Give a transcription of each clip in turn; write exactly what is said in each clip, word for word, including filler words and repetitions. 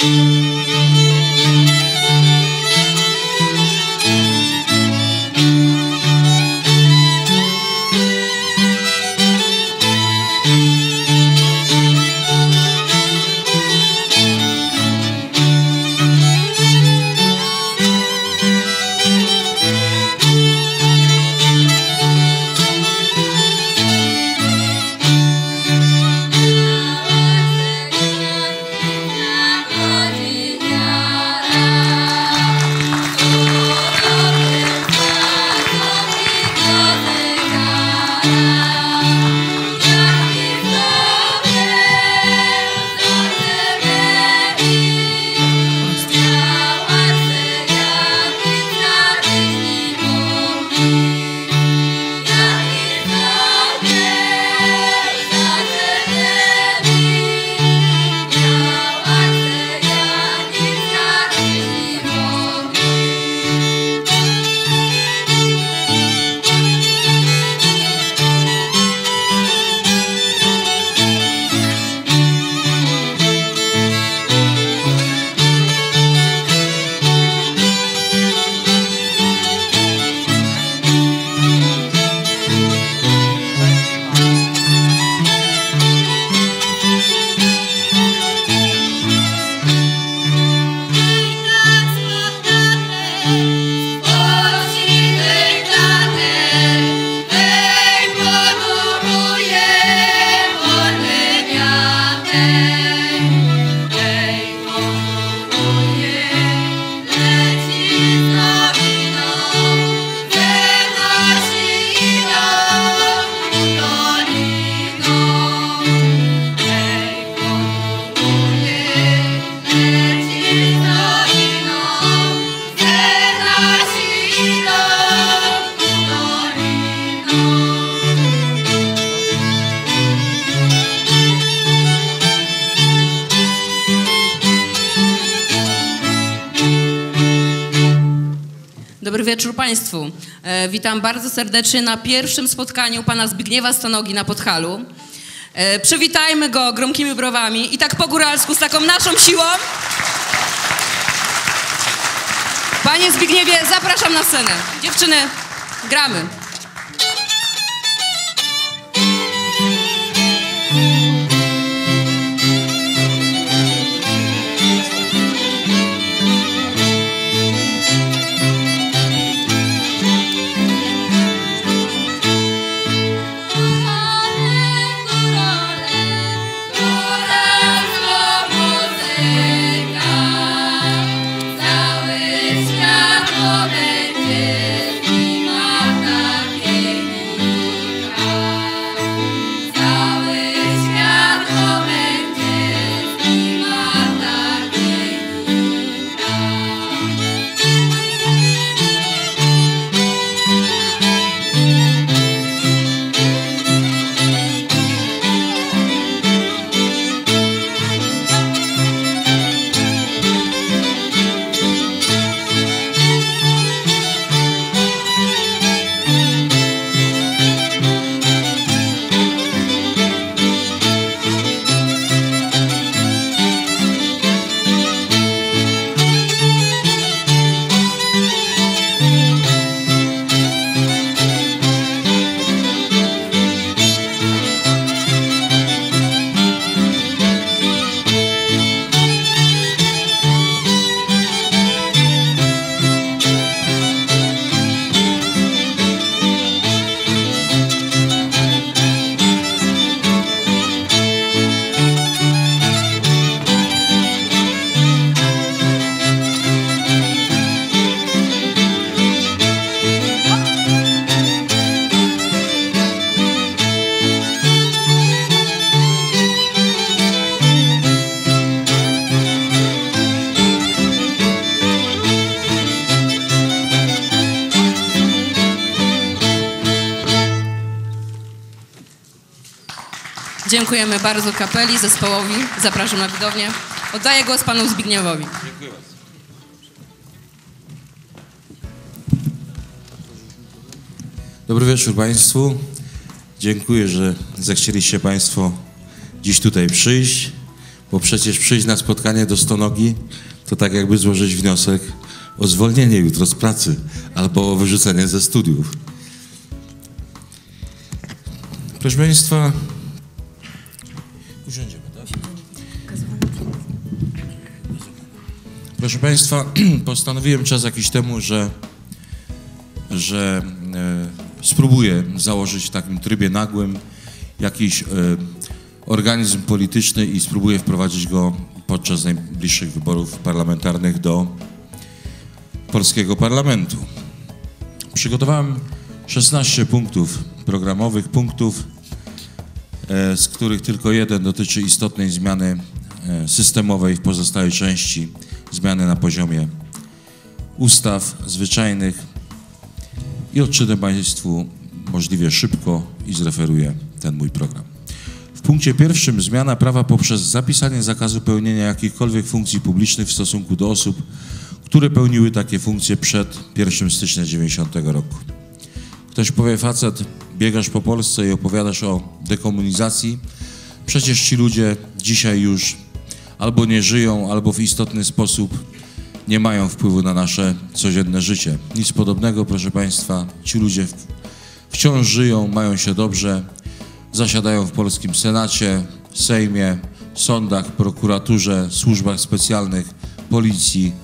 Dobry wieczór Państwu. E, witam bardzo serdecznie na pierwszym spotkaniu pana Zbigniewa Stanogi na Podhalu. E, przywitajmy go gromkimi browami i tak po góralsku, z taką naszą siłą. Panie Zbigniewie, zapraszam na scenę. Dziewczyny, gramy. Dziękujemy bardzo kapeli, zespołowi. Zapraszam na widownię. Oddaję głos panu Zbigniewowi. Dziękuję bardzo. Dobry wieczór Państwu. Dziękuję, że zechcieliście Państwo dziś tutaj przyjść, bo przecież przyjść na spotkanie do Stonogi to tak jakby złożyć wniosek o zwolnienie jutro z pracy albo o wyrzucenie ze studiów. Proszę Państwa, usiądziemy, tak? Proszę Państwa, postanowiłem czas jakiś temu, że, że e, spróbuję założyć w takim trybie nagłym jakiś e, organizm polityczny i spróbuję wprowadzić go podczas najbliższych wyborów parlamentarnych do polskiego parlamentu. Przygotowałem szesnaście punktów programowych, punktów, e, z których tylko jeden dotyczy istotnej zmiany e, systemowej w pozostałej części, zmiany na poziomie ustaw zwyczajnych i odczytam Państwu możliwie szybko i zreferuję ten mój program. W punkcie pierwszym zmiana prawa poprzez zapisanie zakazu pełnienia jakichkolwiek funkcji publicznych w stosunku do osób, które pełniły takie funkcje przed pierwszego stycznia dziewięćdziesiątego roku. Ktoś powie, facet, biegasz po Polsce i opowiadasz o dekomunizacji. Przecież ci ludzie dzisiaj już albo nie żyją, albo w istotny sposób nie mają wpływu na nasze codzienne życie. Nic podobnego, proszę Państwa. Ci ludzie wciąż żyją, mają się dobrze, zasiadają w polskim Senacie, Sejmie, sądach, prokuraturze, służbach specjalnych, policji,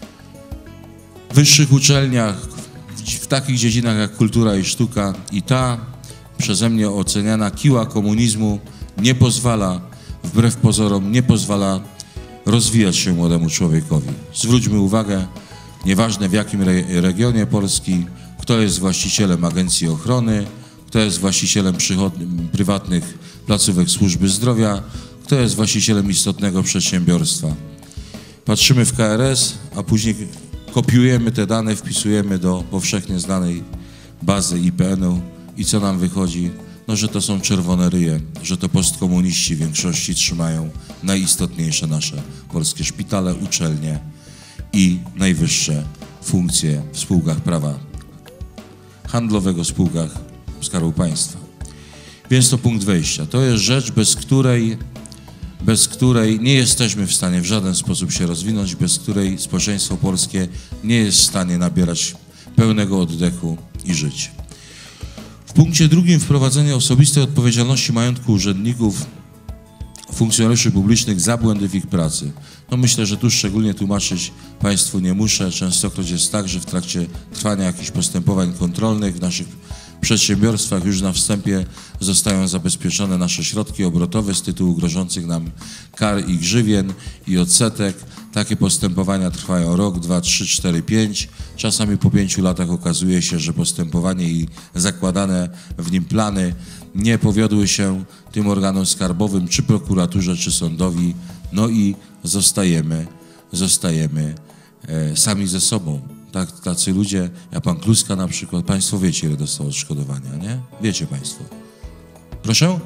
wyższych uczelniach, w takich dziedzinach jak kultura i sztuka. I ta przeze mnie oceniana kiła komunizmu nie pozwala, wbrew pozorom, nie pozwala rozwijać się młodemu człowiekowi. Zwróćmy uwagę, nieważne w jakim re regionie Polski, kto jest właścicielem agencji ochrony, kto jest właścicielem prywatnych placówek służby zdrowia, kto jest właścicielem istotnego przedsiębiorstwa. Patrzymy w K R S, a później kopiujemy te dane, wpisujemy do powszechnie znanej bazy I P N-u i co nam wychodzi? No, że to są czerwone ryje, że to postkomuniści w większości trzymają najistotniejsze nasze polskie szpitale, uczelnie i najwyższe funkcje w spółkach prawa handlowego, spółkach Skarbu Państwa. Więc to punkt wejścia. To jest rzecz, bez której, bez której nie jesteśmy w stanie w żaden sposób się rozwinąć, bez której społeczeństwo polskie nie jest w stanie nabierać pełnego oddechu i żyć. W punkcie drugim wprowadzenie osobistej odpowiedzialności majątku urzędników, funkcjonariuszy publicznych za błędy w ich pracy. No myślę, że tu szczególnie tłumaczyć Państwu nie muszę. Częstokroć jest tak, że w trakcie trwania jakichś postępowań kontrolnych w naszych przedsiębiorstwach już na wstępie zostają zabezpieczone nasze środki obrotowe z tytułu grożących nam kar i grzywien i odsetek. Takie postępowania trwają rok, dwa, trzy, cztery, pięć. Czasami po pięciu latach okazuje się, że postępowanie i zakładane w nim plany nie powiodły się tym organom skarbowym, czy prokuraturze, czy sądowi. No i zostajemy, zostajemy e, sami ze sobą. Tak, tacy ludzie, jak pan Kluska na przykład, Państwo wiecie, ile dostał odszkodowania, nie? Wiecie Państwo. Proszę?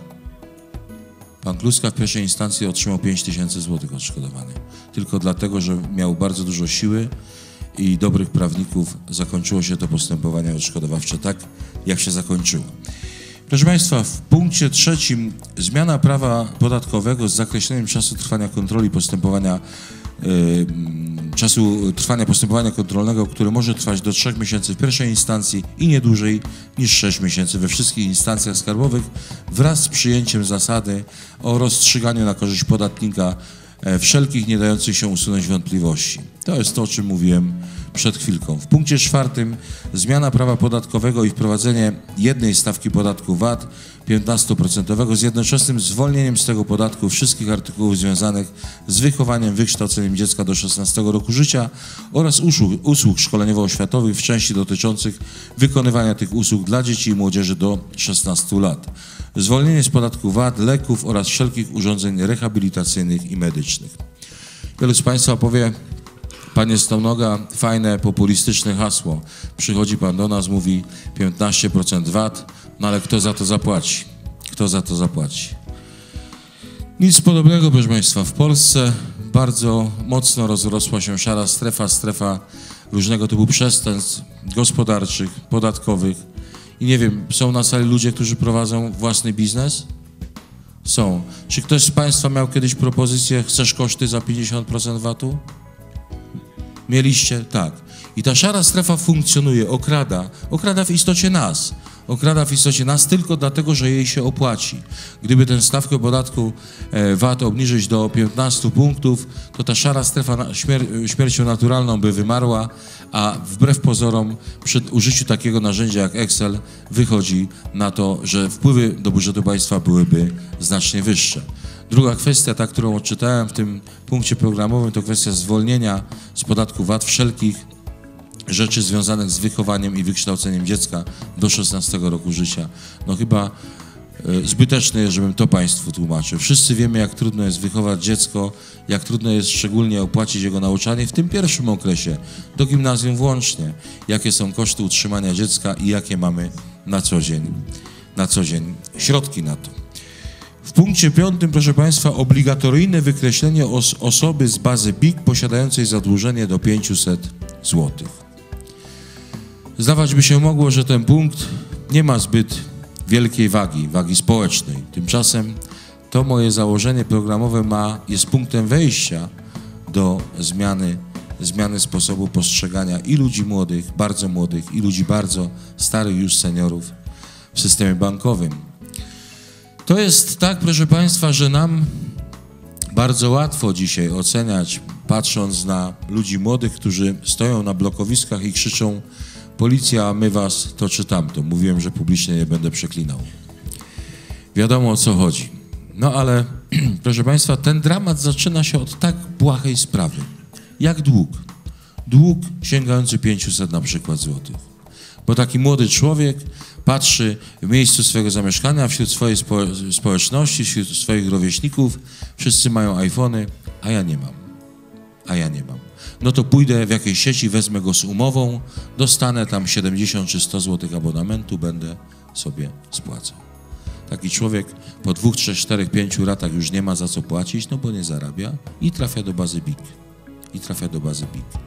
Pan Kluska w pierwszej instancji otrzymał pięć tysięcy złotych odszkodowania. Tylko dlatego, że miał bardzo dużo siły i dobrych prawników, zakończyło się to postępowanie odszkodowawcze tak, jak się zakończyło. Proszę Państwa, w punkcie trzecim zmiana prawa podatkowego z zakreśleniem czasu trwania kontroli postępowania Yy, czasu trwania postępowania kontrolnego, które może trwać do trzech miesięcy w pierwszej instancji i nie dłużej niż sześć miesięcy we wszystkich instancjach skarbowych, wraz z przyjęciem zasady o rozstrzyganiu na korzyść podatnika e, wszelkich nie dających się usunąć wątpliwości. To jest to, o czym mówiłem przed chwilką. W punkcie czwartym zmiana prawa podatkowego i wprowadzenie jednej stawki podatku V A T piętnastoprocentowego z jednoczesnym zwolnieniem z tego podatku wszystkich artykułów związanych z wychowaniem, wykształceniem dziecka do szesnastego roku życia oraz usług, usług szkoleniowo-oświatowych w części dotyczących wykonywania tych usług dla dzieci i młodzieży do szesnastu lat. Zwolnienie z podatku V A T leków oraz wszelkich urządzeń rehabilitacyjnych i medycznych. Wielu z Państwa powie: Panie Stonoga, fajne, populistyczne hasło. Przychodzi Pan do nas, mówi piętnaście procent V A T, no ale kto za to zapłaci? Kto za to zapłaci? Nic podobnego, proszę Państwa. W Polsce bardzo mocno rozrosła się szara strefa, strefa różnego typu przestępstw gospodarczych, podatkowych. I nie wiem, są na sali ludzie, którzy prowadzą własny biznes? Są. Czy ktoś z Państwa miał kiedyś propozycję, chcesz koszty za pięćdziesiąt procent vatu? Mieliście? Tak. I ta szara strefa funkcjonuje, okrada, okrada w istocie nas. Okrada w istocie nas tylko dlatego, że jej się opłaci. Gdyby tę stawkę podatku V A T obniżyć do piętnastu punktów, to ta szara strefa śmier śmiercią naturalną by wymarła, a wbrew pozorom przy użyciu takiego narzędzia jak Excel wychodzi na to, że wpływy do budżetu państwa byłyby znacznie wyższe. Druga kwestia, ta, którą odczytałem w tym punkcie programowym, to kwestia zwolnienia z podatku V A T wszelkich rzeczy związanych z wychowaniem i wykształceniem dziecka do szesnastego roku życia. No chyba e, zbyteczne jest, żebym to Państwu tłumaczył. Wszyscy wiemy, jak trudno jest wychować dziecko, jak trudno jest szczególnie opłacić jego nauczanie w tym pierwszym okresie, do gimnazjum włącznie. Jakie są koszty utrzymania dziecka i jakie mamy na co dzień, na co dzień środki na to. W punkcie piątym, proszę Państwa, obligatoryjne wykreślenie os osoby z bazy B I K posiadającej zadłużenie do pięciuset złotych. Zdawać by się mogło, że ten punkt nie ma zbyt wielkiej wagi, wagi społecznej. Tymczasem to moje założenie programowe ma, jest punktem wejścia do zmiany, zmiany sposobu postrzegania i ludzi młodych, bardzo młodych, i ludzi bardzo starych już seniorów w systemie bankowym. To jest tak, proszę Państwa, że nam bardzo łatwo dzisiaj oceniać, patrząc na ludzi młodych, którzy stoją na blokowiskach i krzyczą: policja, a my was to czy tamto. Mówiłem, że publicznie nie będę przeklinał. Wiadomo, o co chodzi. No ale, proszę Państwa, ten dramat zaczyna się od tak błahej sprawy, jak dług. Dług sięgający pięciuset na przykład złotych. Bo taki młody człowiek patrzy w miejscu swojego zamieszkania, wśród swojej spo społeczności, wśród swoich rówieśników, wszyscy mają iPhony, a ja nie mam. A ja nie mam. No to pójdę w jakiejś sieci, wezmę go z umową, dostanę tam siedemdziesiąt czy sto złotych abonamentu, będę sobie spłacał. Taki człowiek po dwóch, trzech, czterech, pięciu latach już nie ma za co płacić, no bo nie zarabia i trafia do bazy B I K. I trafia do bazy B I K.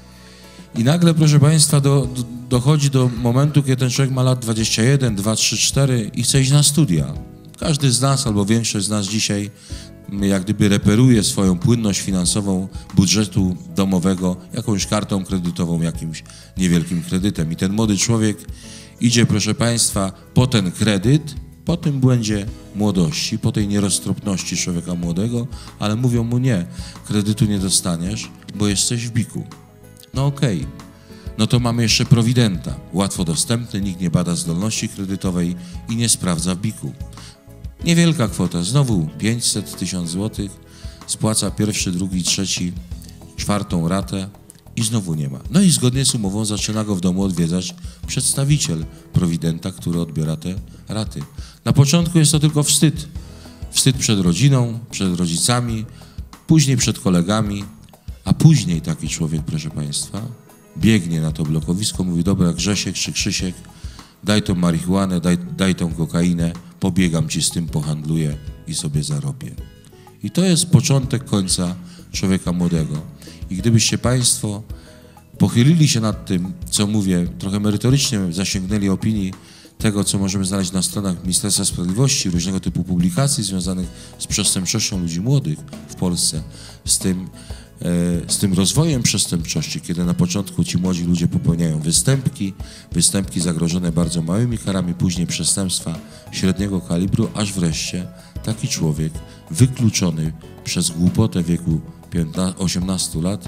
I nagle, proszę Państwa, do, do, dochodzi do momentu, kiedy ten człowiek ma lat dwadzieścia jeden, dwa, trzy, cztery i chce iść na studia. Każdy z nas albo większość z nas dzisiaj jak gdyby reperuje swoją płynność finansową budżetu domowego jakąś kartą kredytową, jakimś niewielkim kredytem. I ten młody człowiek idzie, proszę Państwa, po ten kredyt, po tym błędzie młodości, po tej nieroztropności człowieka młodego, ale mówią mu: nie, kredytu nie dostaniesz, bo jesteś w B I K-u. No okej, okay. No to mamy jeszcze prowidenta, łatwo dostępny, nikt nie bada zdolności kredytowej i nie sprawdza w B I K-u. Niewielka kwota, znowu pięćset, tysiąc złotych, spłaca pierwszy, drugi, trzeci, czwartą ratę i znowu nie ma. No i zgodnie z umową zaczyna go w domu odwiedzać przedstawiciel prowidenta, który odbiera te raty. Na początku jest to tylko wstyd. Wstyd przed rodziną, przed rodzicami, później przed kolegami, a później taki człowiek, proszę Państwa, biegnie na to blokowisko, mówi: dobra, Grzesiek czy Krzysiek, daj tą marihuanę, daj, daj tą kokainę, pobiegam ci z tym, pohandluję i sobie zarobię. I to jest początek końca człowieka młodego. I gdybyście Państwo pochylili się nad tym, co mówię, trochę merytorycznie zasięgnęli opinii tego, co możemy znaleźć na stronach Ministerstwa Sprawiedliwości, różnego typu publikacji związanych z przestępczością ludzi młodych w Polsce, z tym, z tym rozwojem przestępczości, kiedy na początku ci młodzi ludzie popełniają występki, występki zagrożone bardzo małymi karami, później przestępstwa średniego kalibru, aż wreszcie taki człowiek wykluczony przez głupotę wieku osiemnastu lat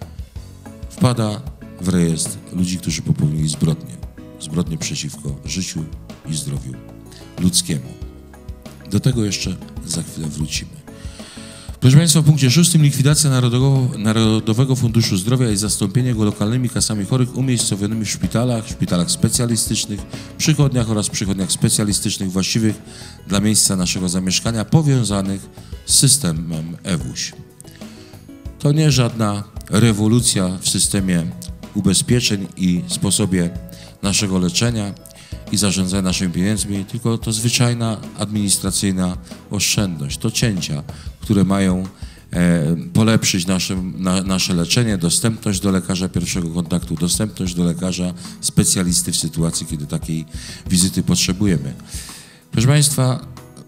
wpada w rejestr ludzi, którzy popełnili zbrodnie. Zbrodnie przeciwko życiu i zdrowiu ludzkiemu. Do tego jeszcze za chwilę wrócimy. Proszę Państwa, w punkcie szóstym likwidacja Narodowego, Narodowego Funduszu Zdrowia i zastąpienie go lokalnymi kasami chorych umiejscowionymi w szpitalach, szpitalach specjalistycznych, przychodniach oraz przychodniach specjalistycznych właściwych dla miejsca naszego zamieszkania, powiązanych z systemem E W U ś. To nie żadna rewolucja w systemie ubezpieczeń i sposobie naszego leczenia i zarządzania naszymi pieniędzmi, tylko to zwyczajna administracyjna oszczędność. To cięcia, które mają e, polepszyć nasze, na, nasze leczenie, dostępność do lekarza pierwszego kontaktu, dostępność do lekarza specjalisty w sytuacji, kiedy takiej wizyty potrzebujemy. Proszę Państwa,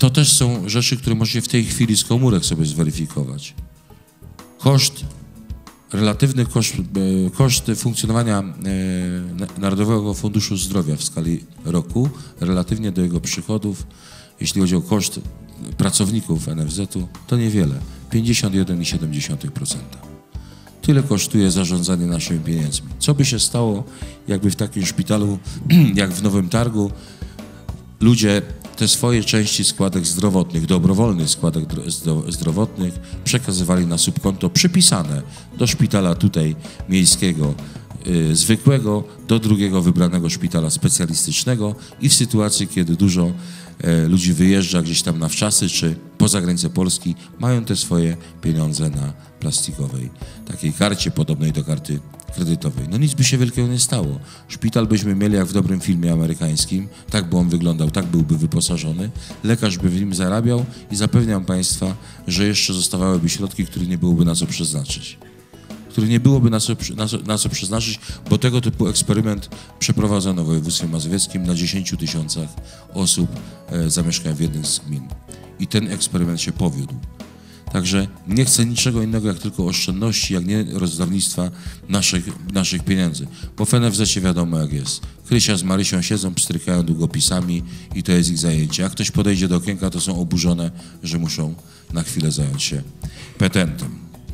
to też są rzeczy, które możecie w tej chwili z komórek sobie zweryfikować. Koszt, relatywny koszt, koszt funkcjonowania Narodowego Funduszu Zdrowia w skali roku, relatywnie do jego przychodów, jeśli chodzi o koszt pracowników N F Z-u, to niewiele. pięćdziesiąt jeden przecinek siedem procent. Tyle kosztuje zarządzanie naszymi pieniędzmi. Co by się stało, jakby w takim szpitalu, jak w Nowym Targu, ludzie te swoje części składek zdrowotnych, dobrowolnych składek zdrowotnych przekazywali na subkonto przypisane do szpitala tutaj miejskiego, y, zwykłego, do drugiego wybranego szpitala specjalistycznego i w sytuacji, kiedy dużo y, ludzi wyjeżdża gdzieś tam na wczasy czy poza granicę Polski, mają te swoje pieniądze na plastikowej, takiej karcie podobnej do karty kredytowej. No nic by się wielkiego nie stało. Szpital byśmy mieli jak w dobrym filmie amerykańskim, tak by on wyglądał, tak byłby wyposażony, lekarz by w nim zarabiał i zapewniam Państwa, że jeszcze zostawałyby środki, które nie byłoby na co przeznaczyć. Które nie byłoby na co, na co, na co przeznaczyć, bo tego typu eksperyment przeprowadzono w województwie mazowieckim na dziesięciu tysiącach osób e, zamieszkają w jednej z gmin. I ten eksperyment się powiódł. Także nie chcę niczego innego, jak tylko oszczędności, jak nie rozdawnictwa naszych, naszych pieniędzy. Bo w N F Z-cie wiadomo jak jest. Krysia z Marysią siedzą, pstrykają długopisami i to jest ich zajęcie. Jak ktoś podejdzie do okienka, to są oburzone, że muszą na chwilę zająć się petentem.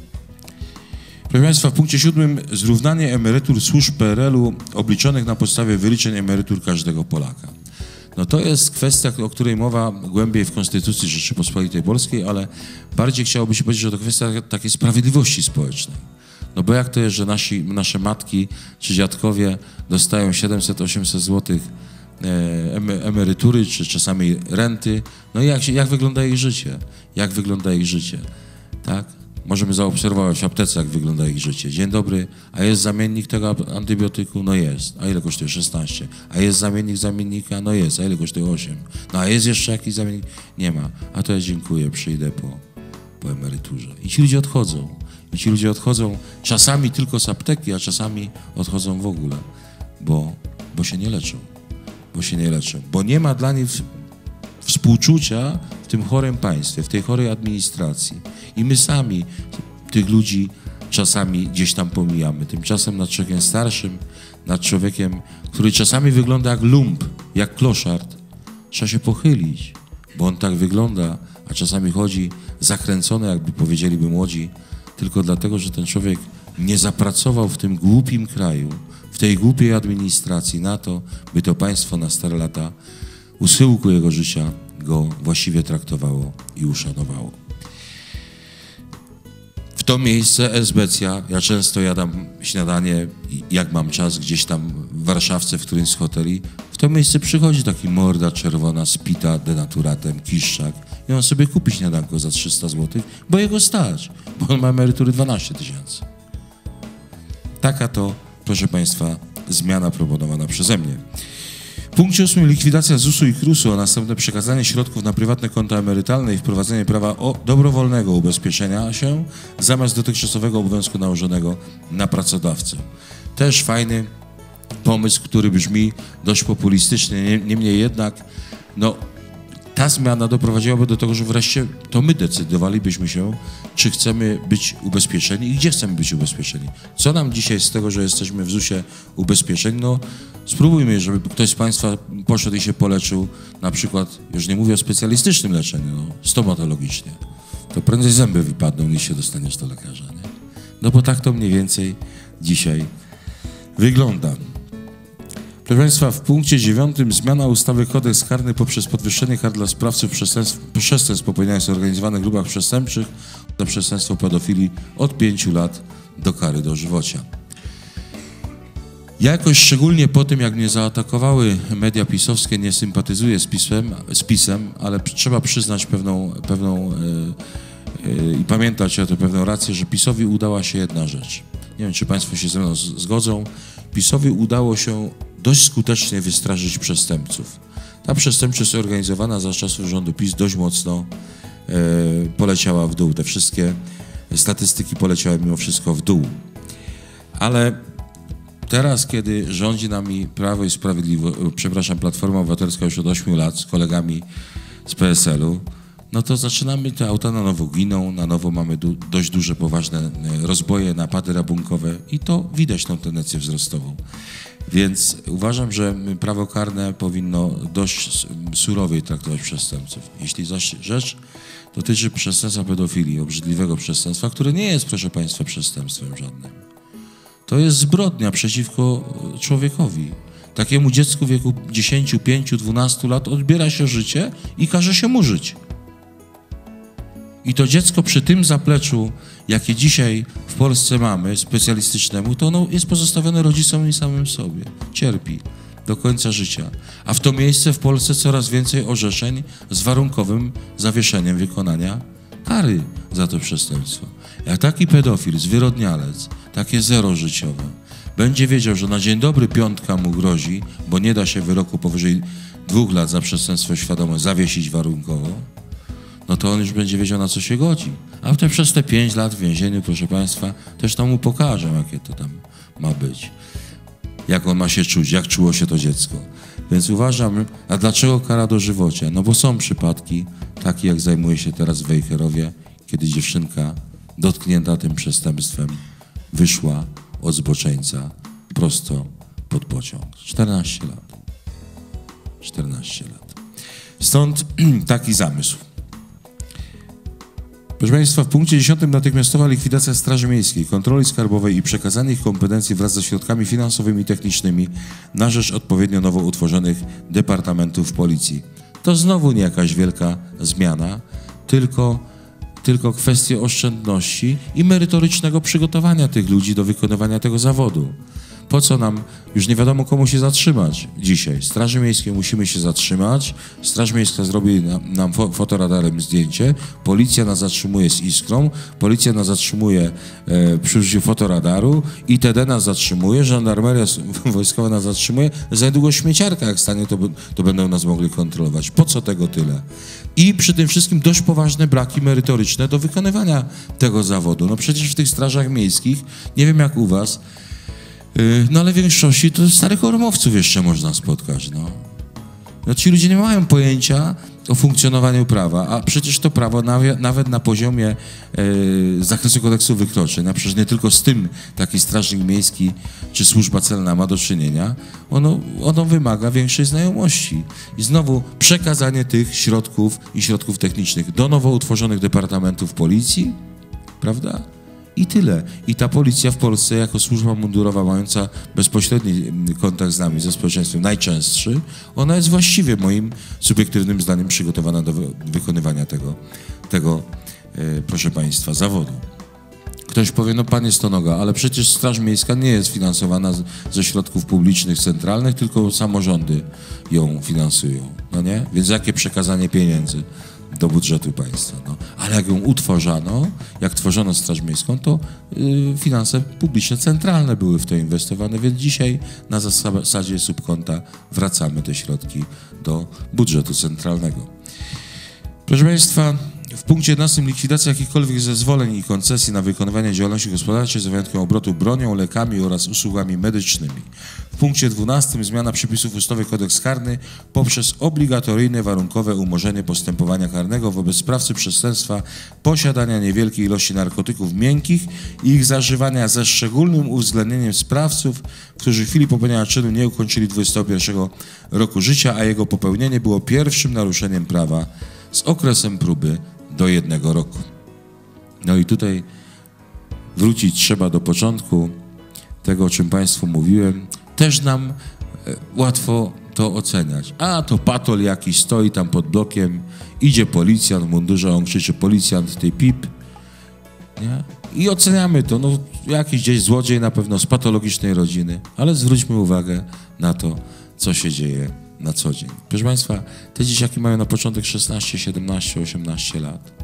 Proszę Państwa, w punkcie siódmym zrównanie emerytur służb P R L-u obliczonych na podstawie wyliczeń emerytur każdego Polaka. No to jest kwestia, o której mowa głębiej w Konstytucji Rzeczypospolitej Polskiej, ale bardziej chciałoby się powiedzieć, że to kwestia takiej sprawiedliwości społecznej. No bo jak to jest, że nasi, nasze matki czy dziadkowie dostają siedemset osiemset złotych emerytury, czy czasami renty, no i jak, jak wygląda ich życie? Jak wygląda ich życie? Tak? Możemy zaobserwować w aptece, jak wygląda ich życie. Dzień dobry, a jest zamiennik tego antybiotyku? No jest. A ile kosztuje? szesnaście. A jest zamiennik zamiennika? No jest. A ile kosztuje? osiem. No a jest jeszcze jakiś zamiennik? Nie ma. A to ja dziękuję, przyjdę po, po emeryturze. I ci ludzie odchodzą. I ci ludzie odchodzą czasami tylko z apteki, a czasami odchodzą w ogóle, bo, bo się nie leczą. Bo się nie leczą. Bo nie ma dla nich współczucia w tym chorym państwie, w tej chorej administracji. I my sami tych ludzi czasami gdzieś tam pomijamy. Tymczasem nad człowiekiem starszym, nad człowiekiem, który czasami wygląda jak lump, jak kloszard, trzeba się pochylić, bo on tak wygląda, a czasami chodzi zakręcony, jakby powiedzieliby młodzi, tylko dlatego, że ten człowiek nie zapracował w tym głupim kraju, w tej głupiej administracji na to, by to państwo na stare lata u schyłku jego życia go właściwie traktowało i uszanowało. W to miejsce Esbecja, ja często jadam śniadanie, jak mam czas, gdzieś tam w Warszawce, w którymś z hoteli, w to miejsce przychodzi taki morda czerwona, spita denaturatem, Kiszczak i on sobie kupi śniadanko za trzysta złotych, bo jego stać, bo on ma emerytury dwanaście tysięcy. Taka to, proszę Państwa, zmiana proponowana przeze mnie. W punkcie ósmym likwidacja zusu i krusu, a następne przekazanie środków na prywatne konta emerytalne i wprowadzenie prawa o dobrowolnego ubezpieczenia się zamiast dotychczasowego obowiązku nałożonego na pracodawcę. Też fajny pomysł, który brzmi dość populistycznie, niemniej jednak no, ta zmiana doprowadziłaby do tego, że wreszcie to my decydowalibyśmy się, czy chcemy być ubezpieczeni i gdzie chcemy być ubezpieczeni. Co nam dzisiaj z tego, że jesteśmy w zusie ubezpieczeni? No spróbujmy, żeby ktoś z Państwa poszedł i się poleczył, na przykład, już nie mówię o specjalistycznym leczeniu, no, stomatologicznie. To prędzej zęby wypadną, niż się dostaniesz do lekarza, nie? No bo tak to mniej więcej dzisiaj wygląda. Proszę Państwa, w punkcie dziewiątym zmiana ustawy Kodeks Karny poprzez podwyższenie kar dla sprawców przestępstw, przestępstw popełnianych w zorganizowanych grupach przestępczych za przestępstwo pedofilii od pięciu lat do kary dożywocia. Ja jakoś szczególnie po tym, jak mnie zaatakowały media pisowskie, nie sympatyzuję z pisem, z pisem, ale trzeba przyznać pewną, pewną yy, yy, i pamiętać o to pewną rację, że PiS-owi udała się jedna rzecz. Nie wiem, czy Państwo się ze mną zgodzą. PiS-owi udało się dość skutecznie wystraszyć przestępców. Ta przestępczość zorganizowana za czasów rządu PiS dość mocno e, poleciała w dół. Te wszystkie statystyki poleciały mimo wszystko w dół. Ale teraz, kiedy rządzi nami Prawo i Sprawiedliwość, przepraszam, Platforma Obywatelska już od ośmiu lat z kolegami z P S L u, no to zaczynamy, te auta na nowo giną, na nowo mamy du dość duże, poważne rozboje, napady rabunkowe i to widać tą tendencję wzrostową. Więc uważam, że prawo karne powinno dość surowiej traktować przestępców. Jeśli zaś rzecz dotyczy przestępstwa pedofilii, obrzydliwego przestępstwa, które nie jest, proszę Państwa, przestępstwem żadnym. To jest zbrodnia przeciwko człowiekowi. Takiemu dziecku w wieku dziesięciu, pięciu, dwunastu lat odbiera się życie i każe się mu żyć. I to dziecko przy tym zapleczu, jakie dzisiaj w Polsce mamy, specjalistycznemu, to ono jest pozostawione rodzicom i samym sobie. Cierpi do końca życia. A w to miejsce w Polsce coraz więcej orzeczeń z warunkowym zawieszeniem wykonania kary za to przestępstwo. Jak taki pedofil, zwyrodnialec, takie zero życiowe, będzie wiedział, że na dzień dobry piątka mu grozi, bo nie da się wyroku powyżej dwóch lat za przestępstwo świadome zawiesić warunkowo, no to on już będzie wiedział, na co się godzi. A te przez te pięć lat w więzieniu, proszę Państwa, też tam mu pokażę, jakie to tam ma być. Jak on ma się czuć, jak czuło się to dziecko. Więc uważam, a dlaczego kara dożywocia? No bo są przypadki, takie jak zajmuje się teraz w Wejherowie, kiedy dziewczynka dotknięta tym przestępstwem wyszła od zboczeńca prosto pod pociąg. czternaście lat. czternaście lat. Stąd taki zamysł. Proszę Państwa, w punkcie dziesiątym natychmiastowa likwidacja Straży Miejskiej, kontroli skarbowej i przekazanie ich kompetencji wraz ze środkami finansowymi i technicznymi na rzecz odpowiednio nowo utworzonych departamentów Policji. To znowu nie jakaś wielka zmiana, tylko, tylko kwestie oszczędności i merytorycznego przygotowania tych ludzi do wykonywania tego zawodu. Po co nam, już nie wiadomo komu się zatrzymać dzisiaj. Straży Miejskiej musimy się zatrzymać, Straż Miejska zrobi nam, nam fotoradarem zdjęcie, policja nas zatrzymuje z iskrą, policja nas zatrzymuje e, przy użyciu fotoradaru, I T D nas zatrzymuje, żandarmeria wojskowa nas zatrzymuje, za niedługo śmieciarka jak stanie, to, to będą nas mogli kontrolować. Po co tego tyle? I przy tym wszystkim dość poważne braki merytoryczne do wykonywania tego zawodu. No przecież w tych strażach miejskich, nie wiem jak u was, no ale w większości to starych ormowców jeszcze można spotkać, no. No ci ludzie nie mają pojęcia o funkcjonowaniu prawa, a przecież to prawo nawet, nawet na poziomie e, zakresu kodeksu wykroczeń, a przecież nie tylko z tym taki strażnik miejski czy służba celna ma do czynienia, ono, ono wymaga większej znajomości. I znowu przekazanie tych środków i środków technicznych do nowo utworzonych departamentów policji, prawda? I tyle. I ta policja w Polsce jako służba mundurowa mająca bezpośredni kontakt z nami, ze społeczeństwem, najczęstszy, ona jest właściwie moim subiektywnym zdaniem przygotowana do wykonywania tego, tego e, proszę Państwa, zawodu. Ktoś powie, no panie Stonoga, ale przecież Straż Miejska nie jest finansowana z, ze środków publicznych, centralnych, tylko samorządy ją finansują, no nie? Więc jakie przekazanie pieniędzy do budżetu państwa. No. Ale jak ją utworzano, jak tworzono Straż Miejską, to y, finanse publiczne, centralne były w to inwestowane, więc dzisiaj na zasadzie subkonta wracamy te środki do budżetu centralnego. Proszę Państwa, w punkcie jedenastym likwidacja jakichkolwiek zezwoleń i koncesji na wykonywanie działalności gospodarczej z wyjątkiem obrotu bronią, lekami oraz usługami medycznymi. W punkcie dwunastym zmiana przepisów ustawy Kodeks karny poprzez obligatoryjne warunkowe umorzenie postępowania karnego wobec sprawcy przestępstwa posiadania niewielkiej ilości narkotyków miękkich i ich zażywania ze szczególnym uwzględnieniem sprawców, którzy w chwili popełnienia czynu nie ukończyli dwudziestego pierwszego roku życia, a jego popełnienie było pierwszym naruszeniem prawa z okresem próby do jednego roku. No i tutaj wrócić trzeba do początku tego, o czym Państwu mówiłem. Też nam łatwo to oceniać. A to patol jakiś stoi tam pod blokiem, idzie policjant w mundurze, on krzyczy policjant, ty pip. Nie? I oceniamy to. No, jakiś gdzieś złodziej na pewno z patologicznej rodziny, ale zwróćmy uwagę na to, co się dzieje na co dzień. Proszę Państwa, te dzieciaki mają na początek szesnaście, siedemnaście, osiemnaście lat.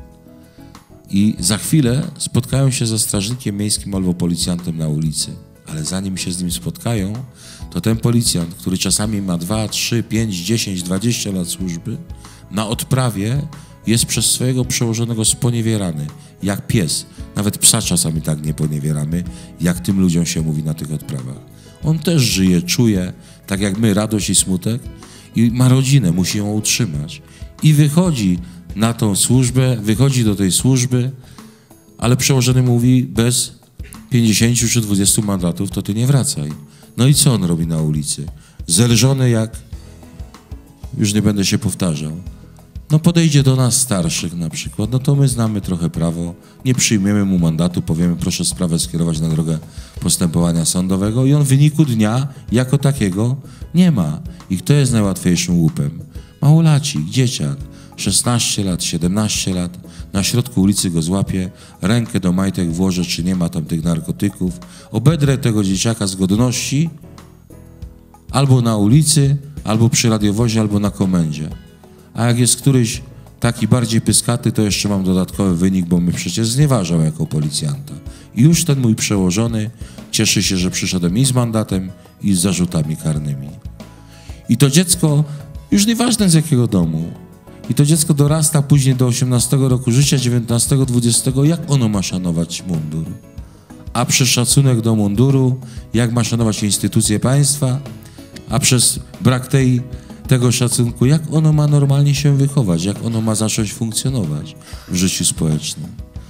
I za chwilę spotkają się ze strażnikiem miejskim albo policjantem na ulicy. Ale zanim się z nim spotkają, to ten policjant, który czasami ma dwa, trzy, pięć, dziesięć, dwadzieścia lat służby, na odprawie jest przez swojego przełożonego sponiewierany, jak pies. Nawet psa czasami tak nie poniewieramy, jak tym ludziom się mówi na tych odprawach. On też żyje, czuje, tak jak my, radość i smutek i ma rodzinę, musi ją utrzymać. i wychodzi na tą służbę, wychodzi do tej służby, ale przełożony mówi, bez pięćdziesięciu czy dwudziestu mandatów to ty nie wracaj. No i co on robi na ulicy? Zelżony jak, już nie będę się powtarzał, no podejdzie do nas starszych na przykład, no to my znamy trochę prawo, nie przyjmiemy mu mandatu, powiemy proszę sprawę skierować na drogę postępowania sądowego i on w wyniku dnia jako takiego nie ma. I kto jest najłatwiejszym łupem? Małolacik, dzieciak, szesnaście lat, siedemnaście lat, na środku ulicy go złapie, rękę do majtek włożę, czy nie ma tam tych narkotyków, obedrę tego dzieciaka z godności albo na ulicy, albo przy radiowozie, albo na komendzie. A jak jest któryś taki bardziej pyskaty, to jeszcze mam dodatkowy wynik, bo mnie przecież znieważał jako policjanta. I już ten mój przełożony cieszy się, że przyszedłem i z mandatem, i z zarzutami karnymi. I to dziecko, już nieważne z jakiego domu, i to dziecko dorasta później do osiemnastego roku życia, dziewiętnastego, dwudziestego, jak ono ma szanować mundur? A przez szacunek do munduru, jak ma szanować instytucje państwa, a przez brak tej, tego szacunku, jak ono ma normalnie się wychować, jak ono ma zacząć funkcjonować w życiu społecznym.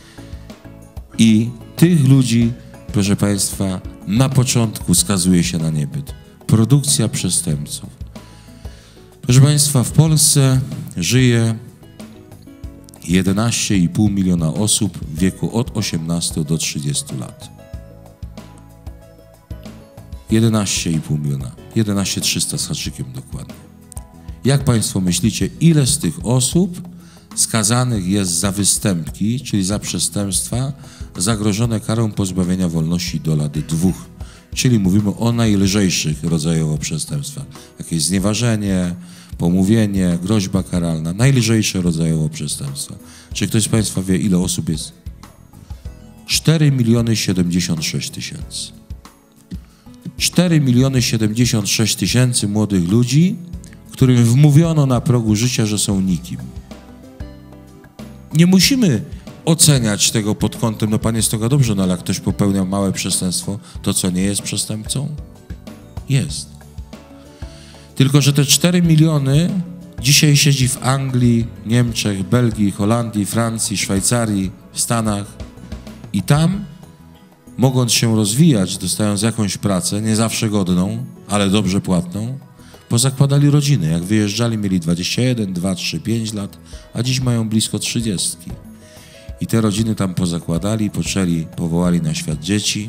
I tych ludzi, proszę państwa, na początku skazuje się na niebyt. Produkcja przestępców. Proszę państwa, w Polsce żyje jedenaście i pół miliona osób w wieku od osiemnastu do trzydziestu lat. jedenaście i pół miliona. jedenaście trzysta z haczykiem dokładnie. Jak państwo myślicie, ile z tych osób skazanych jest za występki, czyli za przestępstwa, zagrożone karą pozbawienia wolności do lat dwóch? Czyli mówimy o najlżejszych rodzajowo przestępstwach. Jakieś znieważenie, pomówienie, groźba karalna, najlżejsze rodzajowo przestępstwa. Czy ktoś z państwa wie, ile osób jest? cztery miliony siedemdziesiąt sześć tysięcy. cztery miliony siedemdziesiąt sześć tysięcy młodych ludzi, którym wmówiono na progu życia, że są nikim. Nie musimy oceniać tego pod kątem, no pan jest tego dobrze, no ale jak ktoś popełnia małe przestępstwo, to co, nie jest przestępcą? Jest. Tylko że te cztery miliony dzisiaj siedzi w Anglii, Niemczech, Belgii, Holandii, Francji, Szwajcarii, w Stanach i tam, mogąc się rozwijać, dostając jakąś pracę, nie zawsze godną, ale dobrze płatną, pozakładali rodziny. Jak wyjeżdżali, mieli dwadzieścia jeden, dwa, trzy, pięć lat, a dziś mają blisko trzydziestki. I te rodziny tam pozakładali, poczęli, powołali na świat dzieci.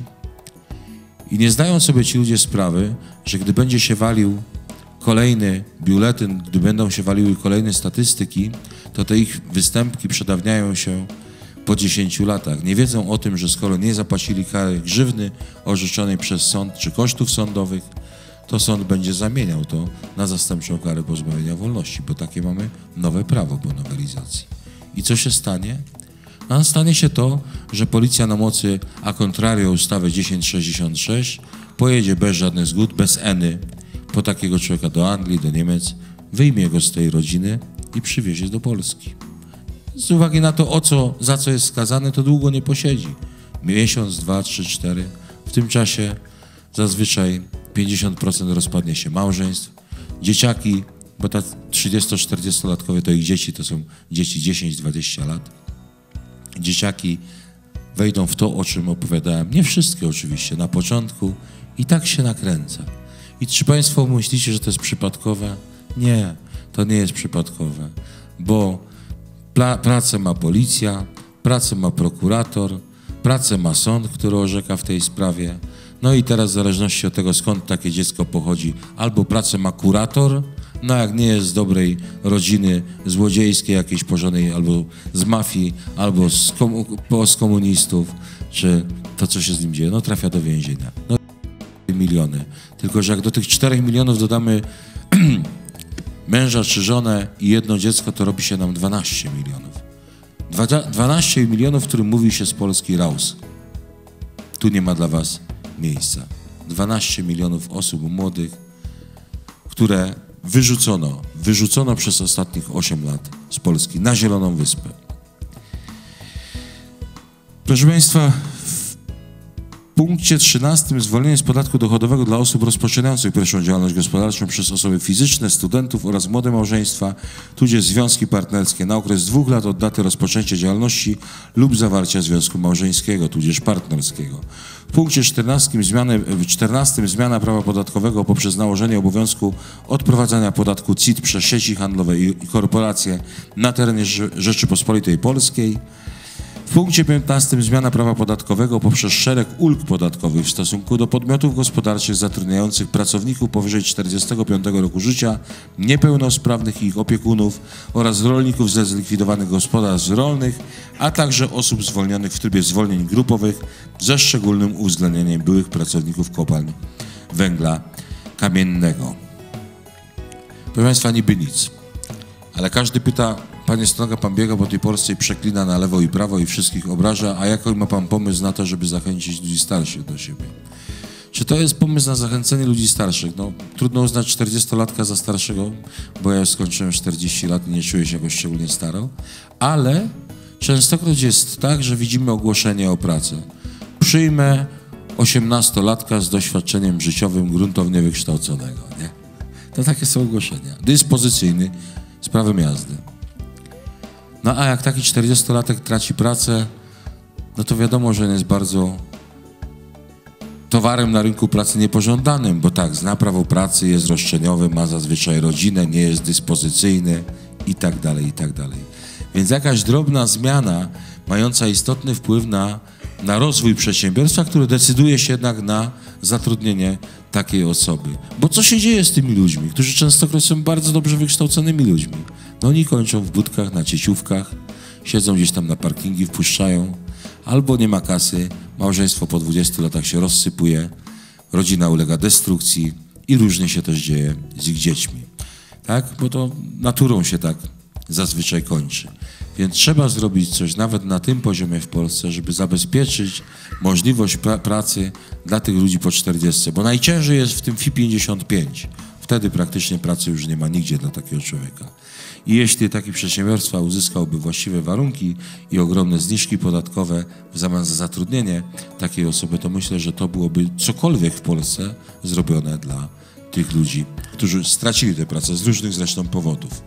I nie zdają sobie ci ludzie sprawy, że gdy będzie się walił kolejny biuletyn, gdy będą się waliły kolejne statystyki, to te ich występki przedawniają się po dziesięciu latach. Nie wiedzą o tym, że skoro nie zapłacili kary grzywny orzeczonej przez sąd czy kosztów sądowych, to sąd będzie zamieniał to na zastępczą karę pozbawienia wolności, bo takie mamy nowe prawo po nowelizacji. I co się stanie? No, stanie się to, że policja na mocy a contrario ustawy tysiąc sześćdziesiąt sześć pojedzie bez żadnych zgód, bez eny po takiego człowieka do Anglii, do Niemiec, wyjmie go z tej rodziny i przywiezie do Polski. Z uwagi na to, o co, za co jest skazany, to długo nie posiedzi. Miesiąc, dwa, trzy, cztery. W tym czasie zazwyczaj pięćdziesiąt procent rozpadnie się małżeństw. Dzieciaki, bo ta trzydziesto-czterdziestolatkowie to ich dzieci, to są dzieci dziesięć dwadzieścia lat. Dzieciaki wejdą w to, o czym opowiadałem. Nie wszystkie oczywiście, na początku. I tak się nakręca. I czy państwo myślicie, że to jest przypadkowe? Nie, to nie jest przypadkowe, bo pracę ma policja, pracę ma prokurator, pracę ma sąd, który orzeka w tej sprawie. No i teraz w zależności od tego, skąd takie dziecko pochodzi, albo pracę ma kurator, no jak nie jest z dobrej rodziny złodziejskiej jakiejś porządnej, albo z mafii, albo z, komu- z komunistów, czy to, co się z nim dzieje, no trafia do więzienia. No miliony. Tylko że jak do tych czterech milionów dodamy męża czy żonę i jedno dziecko, to robi się nam dwanaście milionów. dwanaście milionów, w którym mówi się z Polski raus. Tu nie ma dla was miejsca. dwanaście milionów osób młodych, które wyrzucono, wyrzucono przez ostatnich osiem lat z Polski na Zieloną Wyspę. Proszę państwa, punkcie trzynastym zwolnienie z podatku dochodowego dla osób rozpoczynających pierwszą działalność gospodarczą przez osoby fizyczne, studentów oraz młode małżeństwa, tudzież związki partnerskie na okres dwóch lat od daty rozpoczęcia działalności lub zawarcia związku małżeńskiego, tudzież partnerskiego. W punkcie czternastym, zmiany, czternastym zmiana prawa podatkowego poprzez nałożenie obowiązku odprowadzania podatku C I T przez sieci handlowe i korporacje na terenie Rzeczypospolitej Polskiej. W punkcie piętnastym zmiana prawa podatkowego poprzez szereg ulg podatkowych w stosunku do podmiotów gospodarczych zatrudniających pracowników powyżej czterdziestego piątego roku życia, niepełnosprawnych i ich opiekunów oraz rolników ze zlikwidowanych gospodarstw rolnych, a także osób zwolnionych w trybie zwolnień grupowych ze szczególnym uwzględnieniem byłych pracowników kopalń węgla kamiennego. Proszę Państwa, niby nic, ale każdy pyta: panie Stanoga, pan biega po tej Polsce i przeklina na lewo i prawo i wszystkich obraża, a jaki ma pan pomysł na to, żeby zachęcić ludzi starszych do siebie? Czy to jest pomysł na zachęcenie ludzi starszych? No, trudno uznać czterdziestolatka za starszego, bo ja już skończyłem czterdzieści lat i nie czuję się jakoś szczególnie staro, ale częstokroć jest tak, że widzimy ogłoszenie o pracę. Przyjmę osiemnastolatka z doświadczeniem życiowym gruntownie wykształconego, nie? To takie są ogłoszenia. Dyspozycyjny z prawem jazdy. No a jak taki czterdziestolatek traci pracę, no to wiadomo, że on jest bardzo towarem na rynku pracy niepożądanym, bo tak, zna prawo pracy, jest roszczeniowy, ma zazwyczaj rodzinę, nie jest dyspozycyjny i tak dalej, i tak dalej. Więc jakaś drobna zmiana mająca istotny wpływ na, na rozwój przedsiębiorstwa, który decyduje się jednak na zatrudnienie takiej osoby. Bo co się dzieje z tymi ludźmi, którzy często są bardzo dobrze wykształconymi ludźmi? No oni kończą w budkach, na cieciówkach, siedzą gdzieś tam na parkingi, wpuszczają, albo nie ma kasy, małżeństwo po dwudziestu latach się rozsypuje, rodzina ulega destrukcji i różnie się też dzieje z ich dziećmi. Tak? Bo to naturą się tak zazwyczaj kończy. Więc trzeba zrobić coś nawet na tym poziomie w Polsce, żeby zabezpieczyć możliwość pra pracy dla tych ludzi po czterdziestce, bo najciężej jest w tym F I pięćdziesiąt pięć. Wtedy praktycznie pracy już nie ma nigdzie dla takiego człowieka. I jeśli taki przedsiębiorstwa uzyskałby właściwe warunki i ogromne zniżki podatkowe w zamian za zatrudnienie takiej osoby, to myślę, że to byłoby cokolwiek w Polsce zrobione dla tych ludzi, którzy stracili tę pracę z różnych zresztą powodów.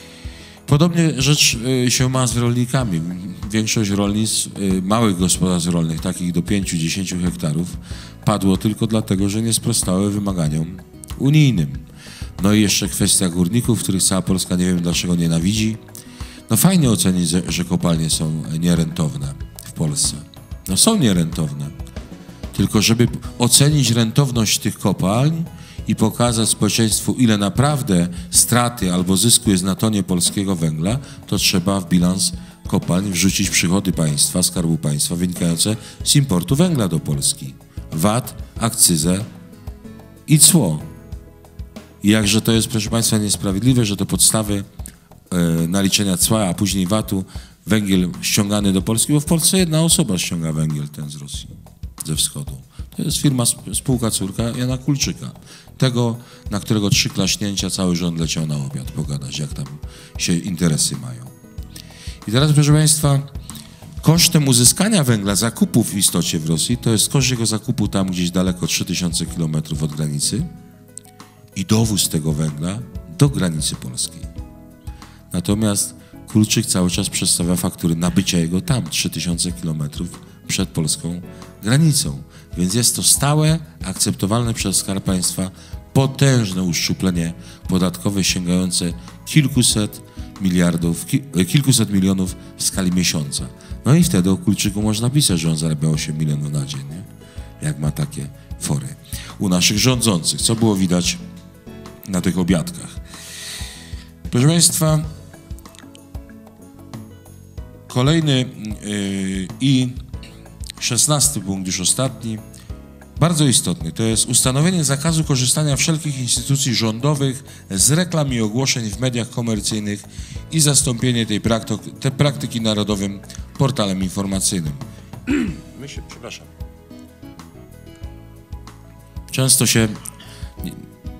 Podobnie rzecz się ma z rolnikami. Większość rolnictw, małych gospodarstw rolnych, takich do pięciu do dziesięciu hektarów, padło tylko dlatego, że nie sprostały wymaganiom unijnym. No i jeszcze kwestia górników, których cała Polska nie wiem dlaczego nienawidzi. No fajnie ocenić, że kopalnie są nierentowne w Polsce. No są nierentowne. Tylko żeby ocenić rentowność tych kopalń i pokazać społeczeństwu, ile naprawdę straty albo zysku jest na tonie polskiego węgla, to trzeba w bilans kopalń wrzucić przychody państwa, Skarbu Państwa wynikające z importu węgla do Polski. V A T, akcyzę i cło. I jakże to jest, proszę Państwa, niesprawiedliwe, że do podstawy e, naliczenia cła, a później V A T-u węgiel ściągany do Polski, bo w Polsce jedna osoba ściąga węgiel ten z Rosji, ze wschodu. To jest firma, spółka córka Jana Kulczyka. Tego, na którego trzy klaśnięcia cały rząd leciał na obiad pogadać, jak tam się interesy mają. I teraz, proszę Państwa, kosztem uzyskania węgla, zakupów w istocie w Rosji, to jest koszt jego zakupu tam gdzieś daleko trzy tysiące kilometrów od granicy i dowóz tego węgla do granicy polskiej. Natomiast Kulczyk cały czas przedstawia faktury nabycia jego tam, trzy tysiące kilometrów przed polską granicą. Więc jest to stałe, akceptowalne przez Skarb Państwa potężne uszczuplenie podatkowe sięgające kilkuset miliardów, kilkuset milionów w skali miesiąca. No i wtedy o Kulczyku można pisać, że on zarabia osiem milionów na dzień, nie? Jak ma takie fory. U naszych rządzących, co było widać na tych obiadkach. Proszę Państwa, kolejny yy, i szesnasty punkt, już ostatni, bardzo istotny, to jest ustanowienie zakazu korzystania wszelkich instytucji rządowych z reklam i ogłoszeń w mediach komercyjnych i zastąpienie tej, praktyk, tej praktyki narodowym portalem informacyjnym. Myślę, przepraszam. Często się nie,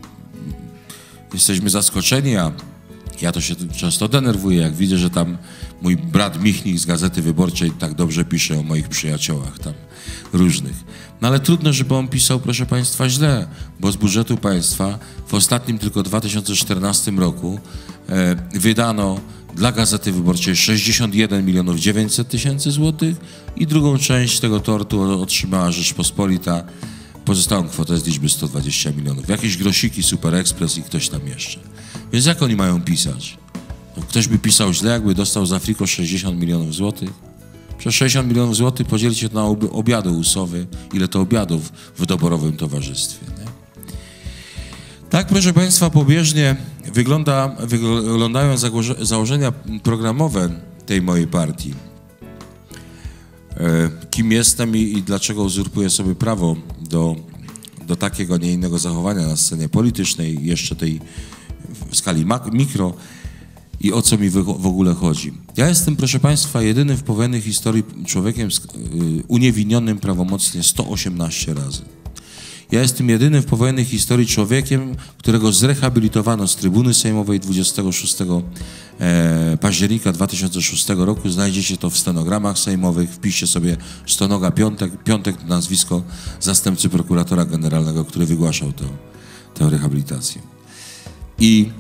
jesteśmy zaskoczeni, a ja to się często denerwuję, jak widzę, że tam Mój brat Michnik z Gazety Wyborczej tak dobrze pisze o moich przyjaciołach tam różnych. No ale trudno, żeby on pisał, proszę państwa, źle, bo z budżetu państwa w ostatnim tylko dwa tysiące czternastym roku e, wydano dla Gazety Wyborczej sześćdziesiąt jeden milionów dziewięćset tysięcy złotych i drugą część tego tortu otrzymała Rzeczpospolita. Pozostałą kwotę z liczby sto dwadzieścia milionów. Jakieś grosiki, Super Express i ktoś tam jeszcze. Więc jak oni mają pisać? No, ktoś by pisał źle, jakby dostał za friko sześćdziesiąt milionów złotych. Przez sześćdziesiąt milionów złotych podzielicie na ob obiady usowe. Ile to obiadów w doborowym towarzystwie. Nie? Tak, proszę państwa, pobieżnie wygląda, wyglądają założenia programowe tej mojej partii. Kim jestem i, i dlaczego uzurpuję sobie prawo do, do takiego, nie innego zachowania na scenie politycznej, jeszcze tej w skali mikro i o co mi w, w ogóle chodzi. Ja jestem, proszę państwa, jedynym w powojennej historii człowiekiem uniewinionym prawomocnie sto osiemnaście razy. Ja jestem jedynym w powojennej historii człowiekiem, którego zrehabilitowano z trybuny sejmowej dwudziestego szóstego października dwa tysiące szóstego roku. Znajdziecie to w stenogramach sejmowych. Wpiszcie sobie Stonoga Piątek, Piątek nazwisko zastępcy prokuratora generalnego, który wygłaszał tę, tę rehabilitację. I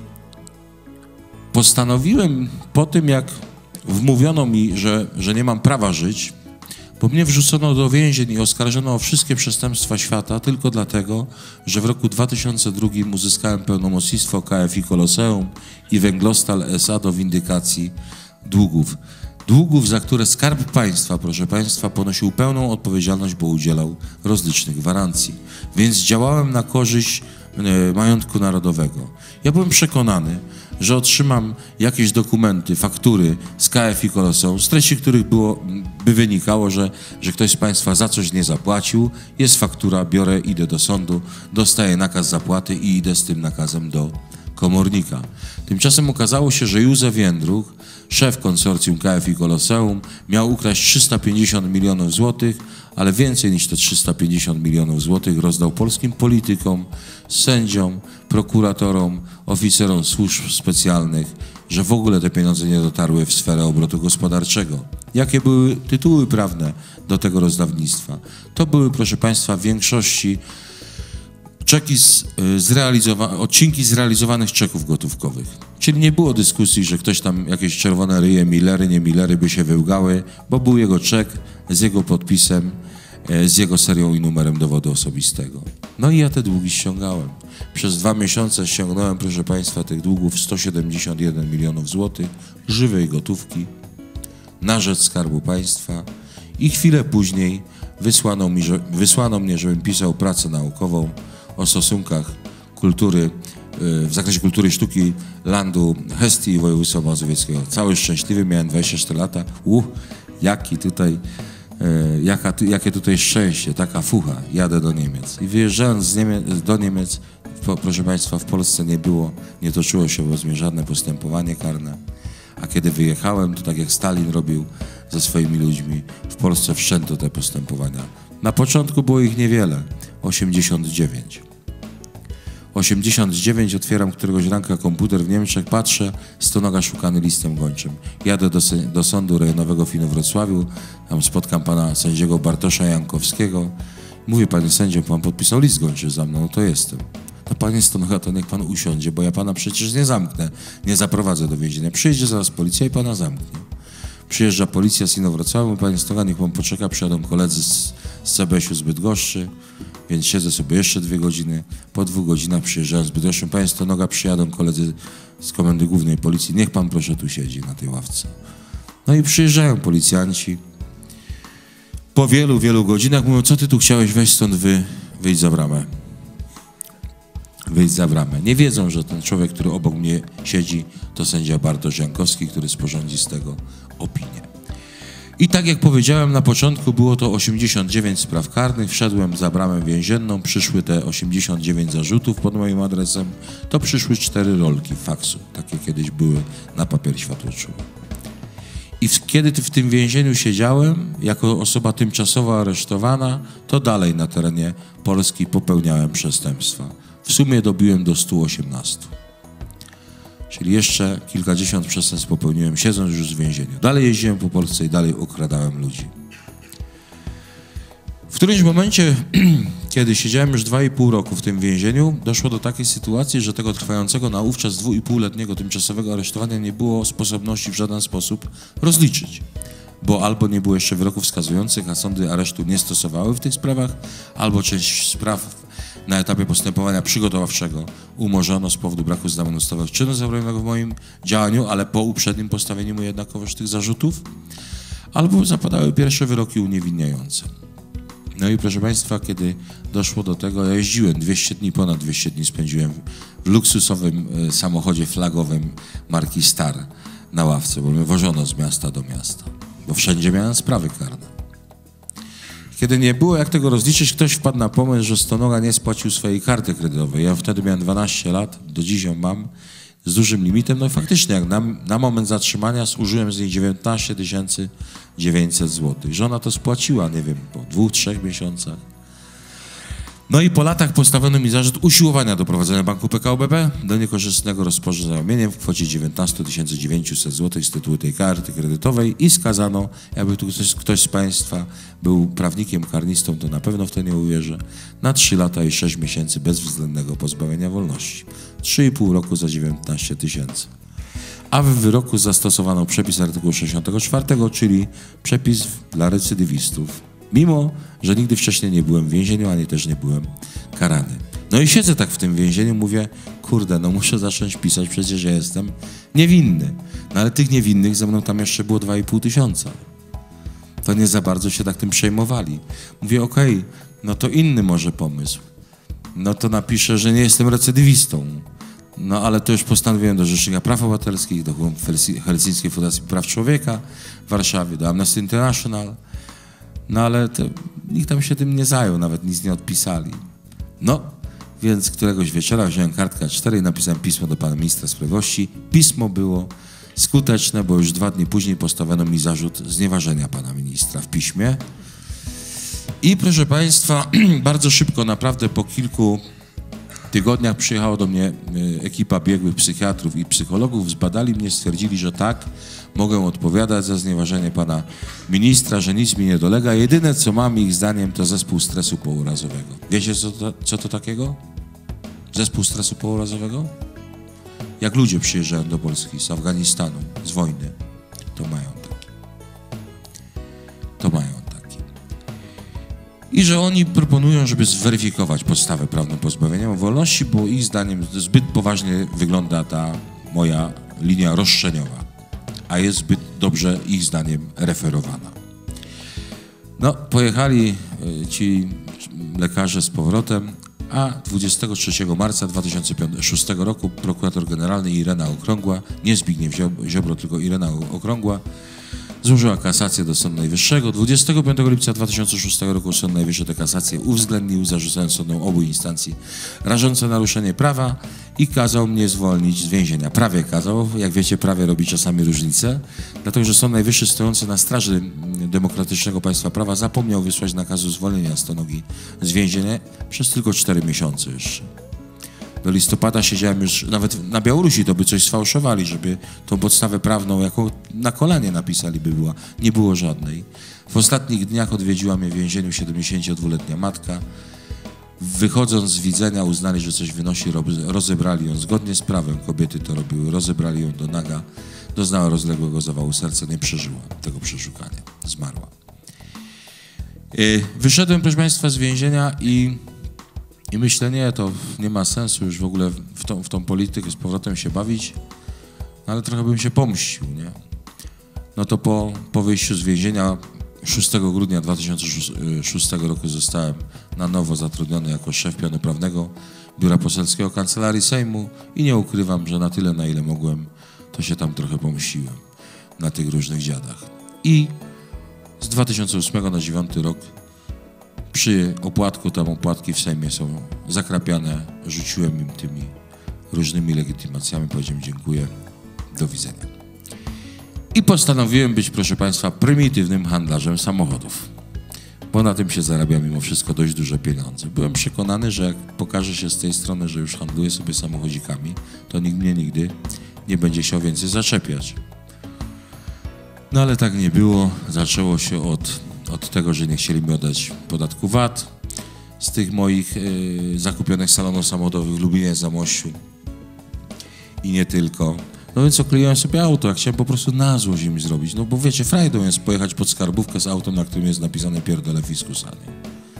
postanowiłem po tym, jak wmówiono mi, że, że nie mam prawa żyć, bo mnie wrzucono do więzień i oskarżono o wszystkie przestępstwa świata tylko dlatego, że w roku dwa tysiące drugim uzyskałem pełnomocnictwo K F I Koloseum i Węglostal S A do windykacji długów. Długów, za które Skarb Państwa, proszę państwa, ponosił pełną odpowiedzialność, bo udzielał rozlicznych gwarancji. Więc działałem na korzyść e, majątku narodowego. Ja byłem przekonany, że otrzymam jakieś dokumenty, faktury z K F I Koloseum, z treści których było, by wynikało, że, że ktoś z państwa za coś nie zapłacił, jest faktura, biorę, idę do sądu, dostaję nakaz zapłaty i idę z tym nakazem do komornika. Tymczasem okazało się, że Józef Jędruch, szef konsorcjum K F I Koloseum, miał ukraść trzysta pięćdziesiąt milionów złotych, ale więcej niż te trzysta pięćdziesiąt milionów złotych rozdał polskim politykom, sędziom, prokuratorom, oficerom służb specjalnych, że w ogóle te pieniądze nie dotarły w sferę obrotu gospodarczego. Jakie były tytuły prawne do tego rozdawnictwa? To były, proszę państwa, w większości czeki z, zrealizowa- odcinki zrealizowanych czeków gotówkowych. Czyli nie było dyskusji, że ktoś tam jakieś czerwone ryje, milery, nie milery by się wyłgały, bo był jego czek z jego podpisem, z jego serią i numerem dowodu osobistego. No i ja te długi ściągałem. Przez dwa miesiące ściągnąłem, proszę państwa, tych długów sto siedemdziesiąt jeden milionów złotych żywej gotówki na rzecz Skarbu Państwa i chwilę później wysłano, mi, że, wysłano mnie, żebym pisał pracę naukową o stosunkach kultury, w zakresie kultury i sztuki landu Hestii i województwa mazowieckiego. Cały szczęśliwy, miałem dwadzieścia cztery lata. Uh, jaki tutaj, e, jaka, jakie tutaj szczęście, taka fucha. Jadę do Niemiec. I wyjeżdżając z Niemiec, do Niemiec, po, proszę państwa, w Polsce nie było, nie toczyło się wobec mnie żadne postępowanie karne. A kiedy wyjechałem, to tak jak Stalin robił ze swoimi ludźmi, w Polsce wszczęto te postępowania. Na początku było ich niewiele, osiemdziesiąt dziewięć. osiemdziesiąt dziewięć, otwieram któregoś ranka komputer w Niemczech, patrzę, Stonoga szukany listem gończym. Jadę do, do sądu rejonowego w Inowrocławiu, tam spotkam pana sędziego Bartosza Jankowskiego. Mówię, panie sędzio, pan podpisał list gończy za mną, no to jestem. No panie Stonoga, to niech pan usiądzie, bo ja pana przecież nie zamknę, nie zaprowadzę do więzienia. Przyjedzie zaraz policja i pana zamknie. Przyjeżdża policja z Inowrocławiu, panie Stonoga, niech pan poczeka, przyjadą koledzy z, z C B S-u z Bydgoszczy. Więc siedzę sobie jeszcze dwie godziny. Po dwóch godzinach przyjeżdżałem z Bydgoszczy. Panie Stonoga, przyjadą koledzy z Komendy Głównej Policji. Niech pan proszę tu siedzi na tej ławce. No i przyjeżdżają policjanci. Po wielu, wielu godzinach mówią, co ty tu chciałeś, weź stąd, wy, wyjdź za bramę. Wyjdź za bramę. Nie wiedzą, że ten człowiek, który obok mnie siedzi, to sędzia Bartosz Jankowski, który sporządzi z tego opinię. I tak jak powiedziałem na początku, było to osiemdziesiąt dziewięć spraw karnych, wszedłem za bramę więzienną, przyszły te osiemdziesiąt dziewięć zarzutów pod moim adresem, to przyszły cztery rolki faksu, takie kiedyś były na papier światłoczuły. I w, kiedy w tym więzieniu siedziałem, jako osoba tymczasowo aresztowana, to dalej na terenie Polski popełniałem przestępstwa. W sumie dobiłem do stu osiemnastu. Czyli jeszcze kilkadziesiąt przestępstw popełniłem, siedząc już w więzieniu. Dalej jeździłem po Polsce i dalej okradałem ludzi. W którymś momencie, kiedy siedziałem już dwa i pół roku w tym więzieniu, doszło do takiej sytuacji, że tego trwającego naówczas dwuipółletniego tymczasowego aresztowania nie było sposobności w żaden sposób rozliczyć. Bo albo nie było jeszcze wyroków wskazujących, a sądy aresztu nie stosowały w tych sprawach, albo część spraw na etapie postępowania przygotowawczego umorzono z powodu braku znamion ustawowych czynu zabronionego w moim działaniu, ale po uprzednim postawieniu mu jednakowoż tych zarzutów, albo zapadały pierwsze wyroki uniewinniające. No i proszę Państwa, kiedy doszło do tego, ja jeździłem dwieście dni, ponad dwieście dni spędziłem w luksusowym e, samochodzie flagowym marki Star na ławce, bo mnie wożono z miasta do miasta, bo wszędzie miałem sprawy karne. Kiedy nie było jak tego rozliczyć, ktoś wpadł na pomysł, że Stonoga nie spłacił swojej karty kredytowej. Ja wtedy miałem dwanaście lat, do dziś ją mam, z dużym limitem. No i faktycznie, jak na, na moment zatrzymania zużyłem z niej dziewiętnaście tysięcy dziewięćset złotych. Żona to spłaciła, nie wiem, po dwóch, trzech miesiącach. No i po latach postawiono mi zarzut usiłowania doprowadzenia banku P K O B P do niekorzystnego rozporządzenia w kwocie dziewiętnaście tysięcy dziewięćset złotych z tytułu tej karty kredytowej i skazano, jakby tu ktoś, ktoś z Państwa był prawnikiem karnistą, to na pewno w to nie uwierzę, na trzy lata i sześć miesięcy bezwzględnego pozbawienia wolności. trzy i pół roku za dziewiętnaście tysięcy. A w wyroku zastosowano przepis artykułu sześćdziesiątego czwartego, czyli przepis dla recydywistów. Mimo, że nigdy wcześniej nie byłem w więzieniu, ani też nie byłem karany. No i siedzę tak w tym więzieniu, mówię, kurde, no muszę zacząć pisać, przecież ja jestem niewinny. No ale tych niewinnych ze mną tam jeszcze było dwa i pół tysiąca. To nie za bardzo się tak tym przejmowali. Mówię, okej, okay, no to inny może pomysł. No to napiszę, że nie jestem recydywistą. No ale to już postanowiłem do Rzecznika Praw Obywatelskich, do Helsińskiej Fundacji Praw Człowieka w Warszawie, do Amnesty International. No ale to, nikt tam się tym nie zajął, nawet nic nie odpisali. No, więc któregoś wieczora wziąłem kartkę A cztery i napisałem pismo do pana ministra sprawiedliwości. Pismo było skuteczne, bo już dwa dni później postawiono mi zarzut znieważenia pana ministra w piśmie. I proszę Państwa, bardzo szybko, naprawdę po kilku tygodniach przyjechała do mnie ekipa biegłych psychiatrów i psychologów, zbadali mnie, stwierdzili, że tak, mogę odpowiadać za znieważenie pana ministra, że nic mi nie dolega. Jedyne, co mam ich zdaniem, to zespół stresu pourazowego. Wiecie, co to, co to takiego? Zespół stresu pourazowego? Jak ludzie przyjeżdżają do Polski z Afganistanu, z wojny, to mają taki. To mają taki. I że oni proponują, żeby zweryfikować podstawę prawną pozbawienia wolności, bo ich zdaniem zbyt poważnie wygląda ta moja linia roszczeniowa, a jest zbyt dobrze ich zdaniem referowana. No, pojechali ci lekarze z powrotem, a dwudziestego trzeciego marca dwa tysiące szóstego roku prokurator generalny Irena Okrągła, nie Zbigniew Ziobro, tylko Irena Okrągła, złożyła kasację do Sądu Najwyższego. dwudziestego piątego lipca dwa tysiące szóstego roku Sąd Najwyższy tę kasację uwzględnił, zarzucając sądom obu instancji rażące naruszenie prawa i kazał mnie zwolnić z więzienia. Prawie kazał, jak wiecie, prawie robi czasami różnicę, dlatego że Sąd Najwyższy stojący na straży demokratycznego państwa prawa zapomniał wysłać nakazu zwolnienia Stonogi z więzienia przez tylko cztery miesiące jeszcze. Do listopada siedziałem już, nawet na Białorusi to by coś sfałszowali, żeby tą podstawę prawną, jaką na kolanie napisali by była. Nie było żadnej. W ostatnich dniach odwiedziła mnie w więzieniu siedemdziesięciodwuletnia matka. Wychodząc z widzenia uznali, że coś wynosi, rozebrali ją zgodnie z prawem. Kobiety to robiły, rozebrali ją do naga. Doznała rozległego zawału serca, nie przeżyła tego przeszukania. Zmarła. Wyszedłem, proszę Państwa, z więzienia i I myślę, nie, to nie ma sensu już w ogóle w tą, w tą politykę z powrotem się bawić, no ale trochę bym się pomścił, nie? No to po, po wyjściu z więzienia szóstego grudnia dwa tysiące szóstego roku zostałem na nowo zatrudniony jako szef pionu prawnego Biura Poselskiego Kancelarii Sejmu i nie ukrywam, że na tyle, na ile mogłem, to się tam trochę pomściłem na tych różnych dziadach. I z dwa tysiące ósmego na dziewiąty rok przy opłatku, tam opłatki w Sejmie są zakrapiane, rzuciłem im tymi różnymi legitymacjami, powiedziałem dziękuję, do widzenia. I postanowiłem być, proszę Państwa, prymitywnym handlarzem samochodów, bo na tym się zarabia mimo wszystko dość duże pieniądze. Byłem przekonany, że jak pokaże się z tej strony, że już handluję sobie samochodzikami, to nikt mnie nigdy nie będzie chciał więcej zaczepiać. No ale tak nie było. Zaczęło się od, od tego, że nie chcieli mi oddać podatku V A T z tych moich y, zakupionych salonów samochodowych w Lubinie, Zamościu i nie tylko. No więc okleiłem sobie auto, ja chciałem po prostu na złość im zrobić. No bo wiecie, frajdą jest pojechać pod skarbówkę z autem, na którym jest napisane pierdolę fiskusa, nie?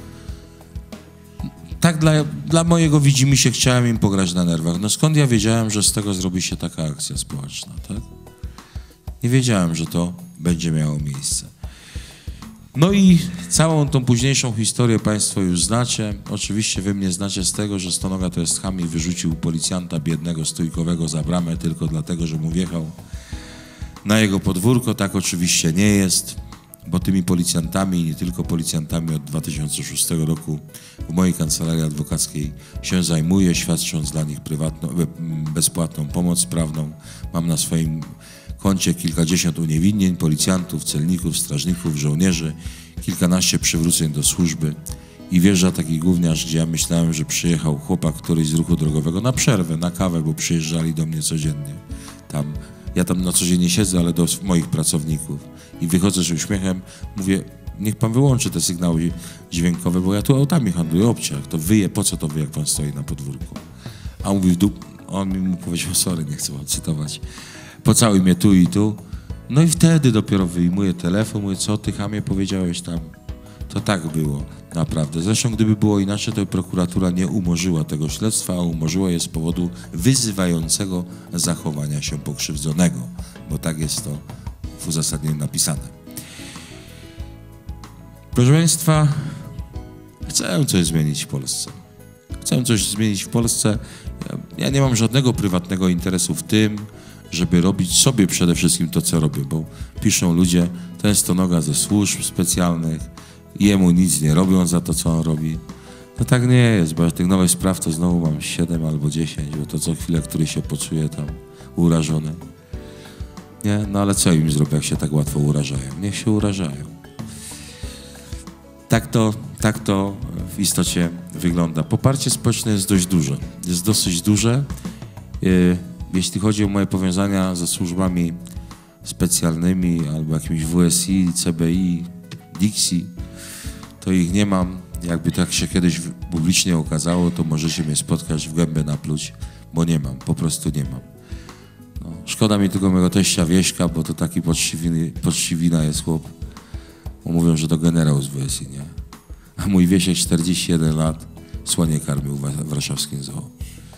Tak dla, dla mojego widzimisię chciałem im pograć na nerwach. No skąd ja wiedziałem, że z tego zrobi się taka akcja społeczna, tak? Nie wiedziałem, że to będzie miało miejsce. No i całą tą późniejszą historię państwo już znacie. Oczywiście wy mnie znacie z tego, że Stonoga to jest cham i wyrzucił policjanta biednego, stójkowego za bramę tylko dlatego, że mu wjechał na jego podwórko. Tak oczywiście nie jest, bo tymi policjantami i nie tylko policjantami od dwa tysiące szóstego roku w mojej kancelarii adwokackiej się zajmuję, świadcząc dla nich prywatną, bezpłatną pomoc prawną. Mam na swoim koncie kilkadziesiąt uniewinnień, policjantów, celników, strażników, żołnierzy, kilkanaście przywróceń do służby i wjeżdża taki gówniarz, gdzie ja myślałem, że przyjechał chłopak któryś z ruchu drogowego na przerwę, na kawę, bo przyjeżdżali do mnie codziennie. Tam, ja tam na co dzień nie siedzę, ale do moich pracowników. I wychodzę z uśmiechem, mówię, niech pan wyłączy te sygnały dźwiękowe, bo ja tu autami handluję, obciach, to wyje, po co to wy, jak pan stoi na podwórku? A on mówi, w dup, on mi mu powiedział, sorry, nie chcę wam cytować. Pocałuj mnie tu i tu. No i wtedy dopiero wyjmuję telefon, mówię, co ty, chamie, powiedziałeś tam. To tak było, naprawdę. Zresztą gdyby było inaczej, to prokuratura nie umorzyła tego śledztwa, a umorzyła je z powodu wyzywającego zachowania się pokrzywdzonego, bo tak jest to w uzasadnieniu napisane. Proszę państwa, chcę coś zmienić w Polsce. Chcę coś zmienić w Polsce. Ja, ja nie mam żadnego prywatnego interesu w tym, żeby robić sobie przede wszystkim to, co robię, bo piszą ludzie, to jest Stonoga ze służb specjalnych, jemu nic nie robią za to, co on robi. No tak nie jest, bo tych nowych spraw to znowu mam siedem albo dziesięć, bo to co chwilę któryś się poczuje tam urażony. Nie? No ale co im zrobię, jak się tak łatwo urażają? Niech się urażają. Tak to, tak to w istocie wygląda. Poparcie społeczne jest dość duże. Jest dosyć duże. Jeśli chodzi o moje powiązania ze służbami specjalnymi albo jakimś W S I, C B I, Dixi, to ich nie mam. Jakby tak się kiedyś publicznie okazało, to możecie mnie spotkać w gębę napluć, bo nie mam, po prostu nie mam. No, szkoda mi tylko mojego teścia Wieśka, bo to taki poczciwina jest chłop. Bo mówią, że to generał z W S I, nie? A mój Wiesiek czterdzieści jeden lat słonie karmił w warszawskim zoo.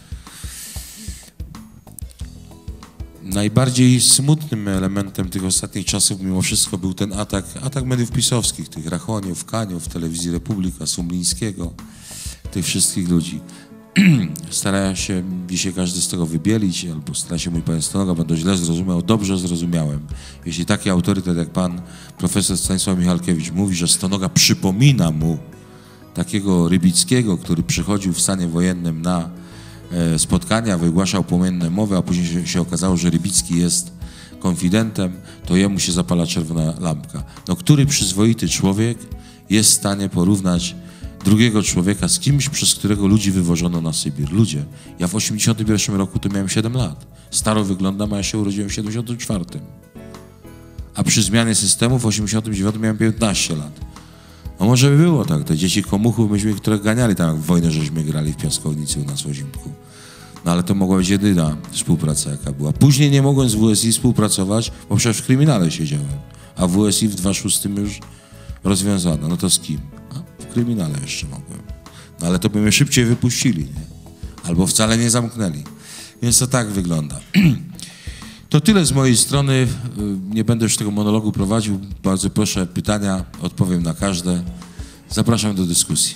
Najbardziej smutnym elementem tych ostatnich czasów mimo wszystko był ten atak, atak mediów pisowskich, tych Rachoniów, Kaniów, Telewizji Republika, Sumlińskiego, tych wszystkich ludzi. Starałem się dzisiaj każdy z tego wybielić, albo stara się mój pan Stonoga, będę źle zrozumiał, dobrze zrozumiałem. Jeśli taki autorytet jak pan profesor Stanisław Michalkiewicz mówi, że Stonoga przypomina mu takiego Rybickiego, który przychodził w stanie wojennym na spotkania, wygłaszał płomienne mowy, a później się, się okazało, że Rybicki jest konfidentem, to jemu się zapala czerwona lampka. No, który przyzwoity człowiek jest w stanie porównać drugiego człowieka z kimś, przez którego ludzi wywożono na Sybir? Ludzie. Ja w osiemdziesiątym pierwszym roku to miałem siedem lat. Staro wyglądam, a ja się urodziłem w siedemdziesiątym czwartym. A przy zmianie systemu w osiemdziesiątym dziewiątym miałem piętnaście lat. No może by było tak, te dzieci komuchów, myśmy, które ganiali tam w wojnę, żeśmy grali w piaskownicy u nas w Ozimku. No ale to mogła być jedyna współpraca, jaka była. Później nie mogłem z W S I współpracować, bo przecież w kryminale siedziałem. A W S I w dwa tysiące szóstym już rozwiązano. No to z kim? A w kryminale jeszcze mogłem. No ale to by mnie szybciej wypuścili, nie? Albo wcale nie zamknęli. Więc to tak wygląda. To tyle z mojej strony. Nie będę już tego monologu prowadził. Bardzo proszę pytania, odpowiem na każde. Zapraszam do dyskusji.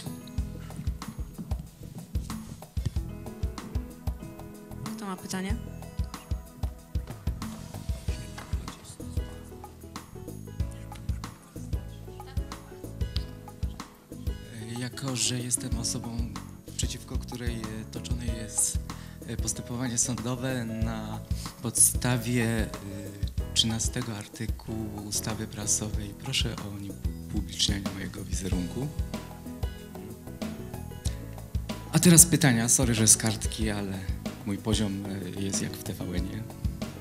Kto ma pytanie? Jako że jestem osobą, przeciwko której toczone jest postępowanie sądowe na podstawie trzynastego artykułu ustawy prasowej, proszę o upublicznienie mojego wizerunku. A teraz pytania. Sorry, że z kartki, ale mój poziom jest jak w T V N-ie.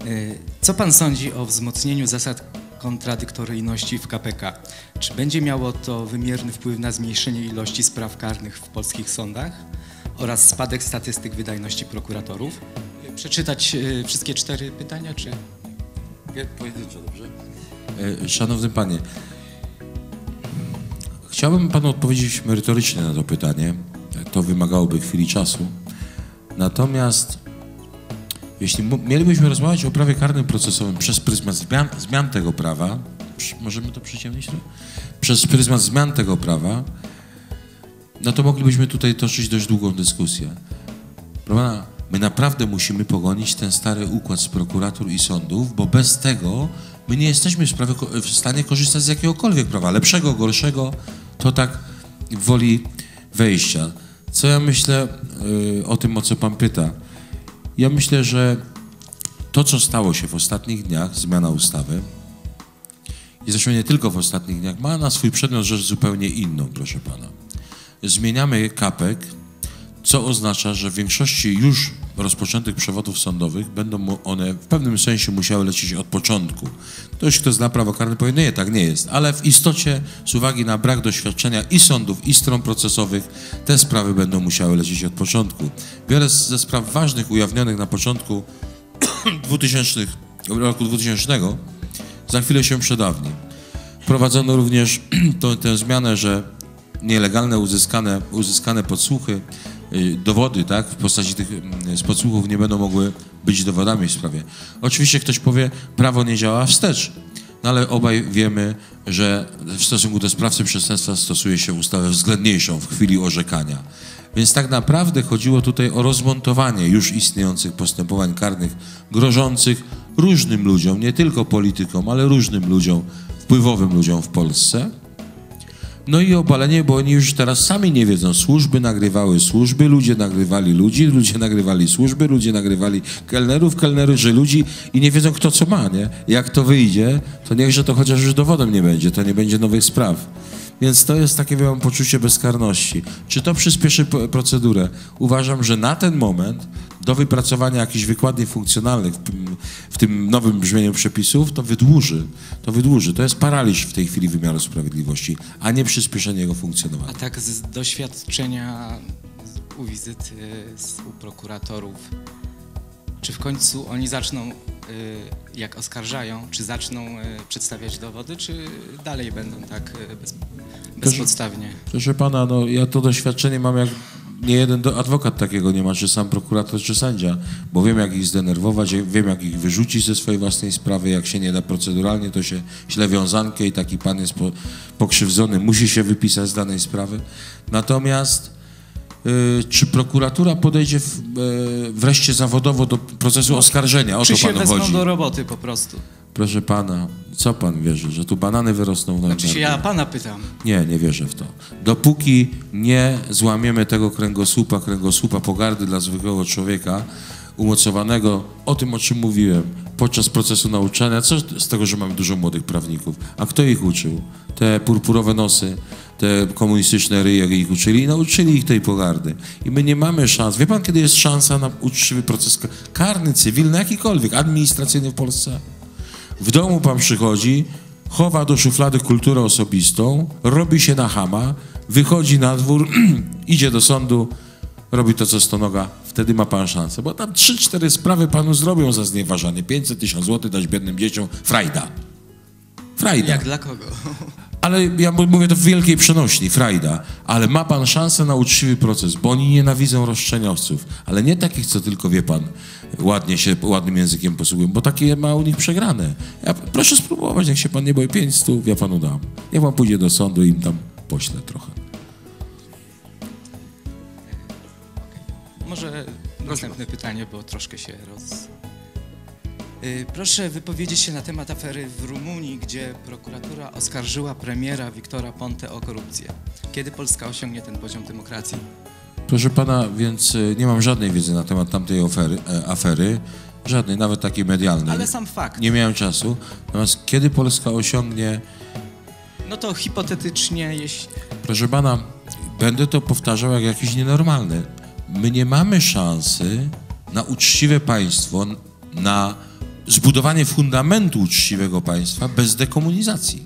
Co pan sądzi o wzmocnieniu zasad kontradyktoryjności w K P K? Czy będzie miało to wymierny wpływ na zmniejszenie ilości spraw karnych w polskich sądach oraz spadek statystyk wydajności prokuratorów? Przeczytać wszystkie cztery pytania, czy... Pojedynczo, dobrze? Szanowny panie, chciałbym panu odpowiedzieć merytorycznie na to pytanie. To wymagałoby chwili czasu. Natomiast jeśli mielibyśmy rozmawiać o prawie karnym procesowym przez pryzmat zmian, zmian tego prawa, możemy to przyciemnić? Przez pryzmat zmian tego prawa, no to moglibyśmy tutaj toczyć dość długą dyskusję. Prawda? My naprawdę musimy pogonić ten stary układ z prokuratur i sądów, bo bez tego my nie jesteśmy w, sprawie, w stanie korzystać z jakiegokolwiek prawa, lepszego, gorszego, to tak w woli wejścia. Co ja myślę yy, o tym, o co pan pyta? Ja myślę, że to, co stało się w ostatnich dniach, zmiana ustawy, i zresztą nie tylko w ostatnich dniach, ma na swój przedmiot rzecz zupełnie inną, proszę pana. Zmieniamy K P K, co oznacza, że w większości już rozpoczętych przewodów sądowych będą one w pewnym sensie musiały lecieć od początku. Ktoś, kto zna prawo karne, powie, nie, tak nie jest, ale w istocie z uwagi na brak doświadczenia i sądów, i stron procesowych, te sprawy będą musiały lecieć od początku. Wiele ze spraw ważnych ujawnionych na początku dwutysięcznych, roku dwutysięcznego za chwilę się przedawni. Wprowadzono również tą, tę zmianę, że nielegalne uzyskane, uzyskane podsłuchy, dowody, tak, w postaci tych z podsłuchów nie będą mogły być dowodami w sprawie. Oczywiście ktoś powie, prawo nie działa wstecz, no ale obaj wiemy, że w stosunku do sprawcy przestępstwa stosuje się ustawę względniejszą w chwili orzekania. Więc tak naprawdę chodziło tutaj o rozmontowanie już istniejących postępowań karnych grożących różnym ludziom, nie tylko politykom, ale różnym ludziom, wpływowym ludziom w Polsce. No i obalenie, bo oni już teraz sami nie wiedzą. Służby nagrywały służby, ludzie nagrywali ludzi, ludzie nagrywali służby, ludzie nagrywali kelnerów, kelnerzy ludzi i nie wiedzą, kto co ma, nie? Jak to wyjdzie, to niechże to chociaż już dowodem nie będzie, to nie będzie nowych spraw. Więc to jest takie, mam poczucie bezkarności. Czy to przyspieszy procedurę? Uważam, że na ten moment do wypracowania jakichś wykładni funkcjonalnych w, w tym nowym brzmieniu przepisów, to wydłuży. To wydłuży. To jest paraliż w tej chwili wymiaru sprawiedliwości, a nie przyspieszenie jego funkcjonowania. A tak z doświadczenia u wizyt z, u prokuratorów, czy w końcu oni zaczną, jak oskarżają, czy zaczną przedstawiać dowody, czy dalej będą tak bez, bezpodstawnie? Proszę, proszę pana, no ja to doświadczenie mam jak nie jeden do, adwokat takiego nie ma, czy sam prokurator, czy sędzia, bo wiem, jak ich zdenerwować, wiem, jak ich wyrzucić ze swojej własnej sprawy, jak się nie da proceduralnie, to się śle wiązankę i taki pan jest po, pokrzywdzony, musi się wypisać z danej sprawy. Natomiast y, czy prokuratura podejdzie w, y, wreszcie zawodowo do procesu oskarżenia? O czy to się panu wezmą chodzi. do roboty po prostu? Proszę pana, co pan wierzy, że tu banany wyrosną na Znaczy się ja pana pytam. Nie, nie wierzę w to. Dopóki nie złamiemy tego kręgosłupa, kręgosłupa pogardy dla zwykłego człowieka, umocowanego o tym, o czym mówiłem, podczas procesu nauczania, co z tego, że mamy dużo młodych prawników? A kto ich uczył? Te purpurowe nosy, te komunistyczne ryje ich uczyli i nauczyli ich tej pogardy. I my nie mamy szans. Wie pan, kiedy jest szansa na uczciwy proces karny, cywilny, jakikolwiek, administracyjny w Polsce? W domu pan przychodzi, chowa do szuflady kulturę osobistą, robi się na chama, wychodzi na dwór, idzie do sądu, robi to, co stonoga, wtedy ma pan szansę. Bo tam trzy, cztery sprawy panu zrobią za znieważanie. pięćset tysięcy złotych dać biednym dzieciom, frajda. Frajda. Jak dla kogo? Ale ja mówię to w wielkiej przenośni, frajda. Ale ma pan szansę na uczciwy proces, bo oni nienawidzą roszczeniowców. Ale nie takich, co tylko, wie pan, ładnie się, ładnym językiem posługują, bo takie ma u nich przegrane. Ja, proszę spróbować, jak się pan nie boi, pięćset, ja panu dam. Niech pan pójdzie do sądu i im tam pośle trochę. Może następne pytanie, bo troszkę się roz... Proszę wypowiedzieć się na temat afery w Rumunii, gdzie prokuratura oskarżyła premiera Victora Ponte o korupcję. Kiedy Polska osiągnie ten poziom demokracji? Proszę pana, więc nie mam żadnej wiedzy na temat tamtej ofery, e, afery, żadnej, nawet takiej medialnej. Ale sam fakt. Nie miałem czasu. Natomiast kiedy Polska osiągnie... No to hipotetycznie, jeśli... Proszę pana, będę to powtarzał jak jakiś nienormalny. My nie mamy szansy na uczciwe państwo, na zbudowanie fundamentu uczciwego państwa bez dekomunizacji.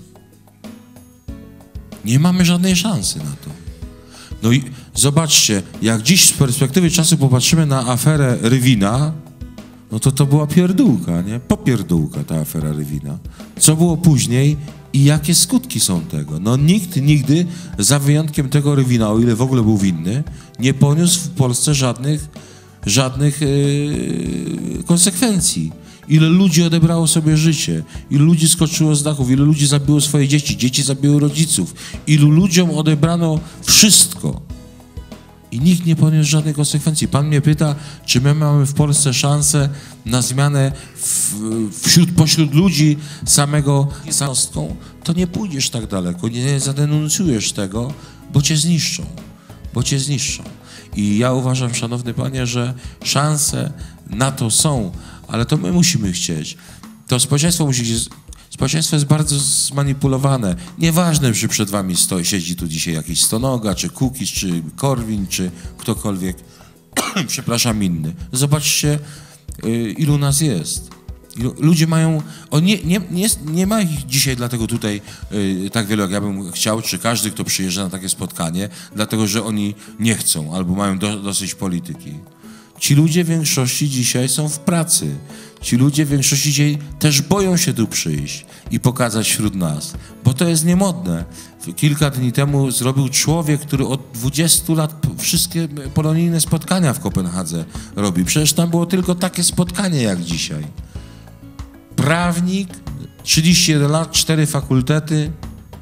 Nie mamy żadnej szansy na to. No i zobaczcie, jak dziś z perspektywy czasu popatrzymy na aferę Rywina, no to to była pierdółka, nie? Popierdółka ta afera Rywina. Co było później i jakie skutki są tego? No nikt nigdy, za wyjątkiem tego Rywina, o ile w ogóle był winny, nie poniósł w Polsce żadnych, żadnych yy, konsekwencji. Ile ludzi odebrało sobie życie, ilu ludzi skoczyło z dachów, ilu ludzi zabiło swoje dzieci, dzieci zabiły rodziców, ilu ludziom odebrano wszystko. I nikt nie poniósł żadnych konsekwencji. Pan mnie pyta, czy my mamy w Polsce szansę na zmianę w, wśród, pośród ludzi samego jednostką. To nie pójdziesz tak daleko, nie zadenuncjujesz tego, bo cię zniszczą. Bo cię zniszczą. I ja uważam, szanowny panie, że szanse na to są, ale to my musimy chcieć. To społeczeństwo musi chcieć. Społeczeństwo jest bardzo zmanipulowane. Nieważne, czy przed wami stoi, siedzi tu dzisiaj jakiś Stonoga, czy Kukiz, czy Korwin, czy ktokolwiek, przepraszam, inny. Zobaczcie, ilu nas jest. Ilu, ludzie mają, o nie, nie, nie, nie ma ich dzisiaj dlatego tutaj y, tak wielu, jak ja bym chciał, czy każdy, kto przyjeżdża na takie spotkanie, dlatego, że oni nie chcą, albo mają do, dosyć polityki. Ci ludzie w większości dzisiaj są w pracy. Ci ludzie w większości dzisiaj też boją się tu przyjść i pokazać wśród nas, bo to jest niemodne. Kilka dni temu zrobił człowiek, który od dwudziestu lat wszystkie polonijne spotkania w Kopenhadze robi. Przecież tam było tylko takie spotkanie jak dzisiaj. Prawnik, trzydzieści jeden lat, cztery fakultety,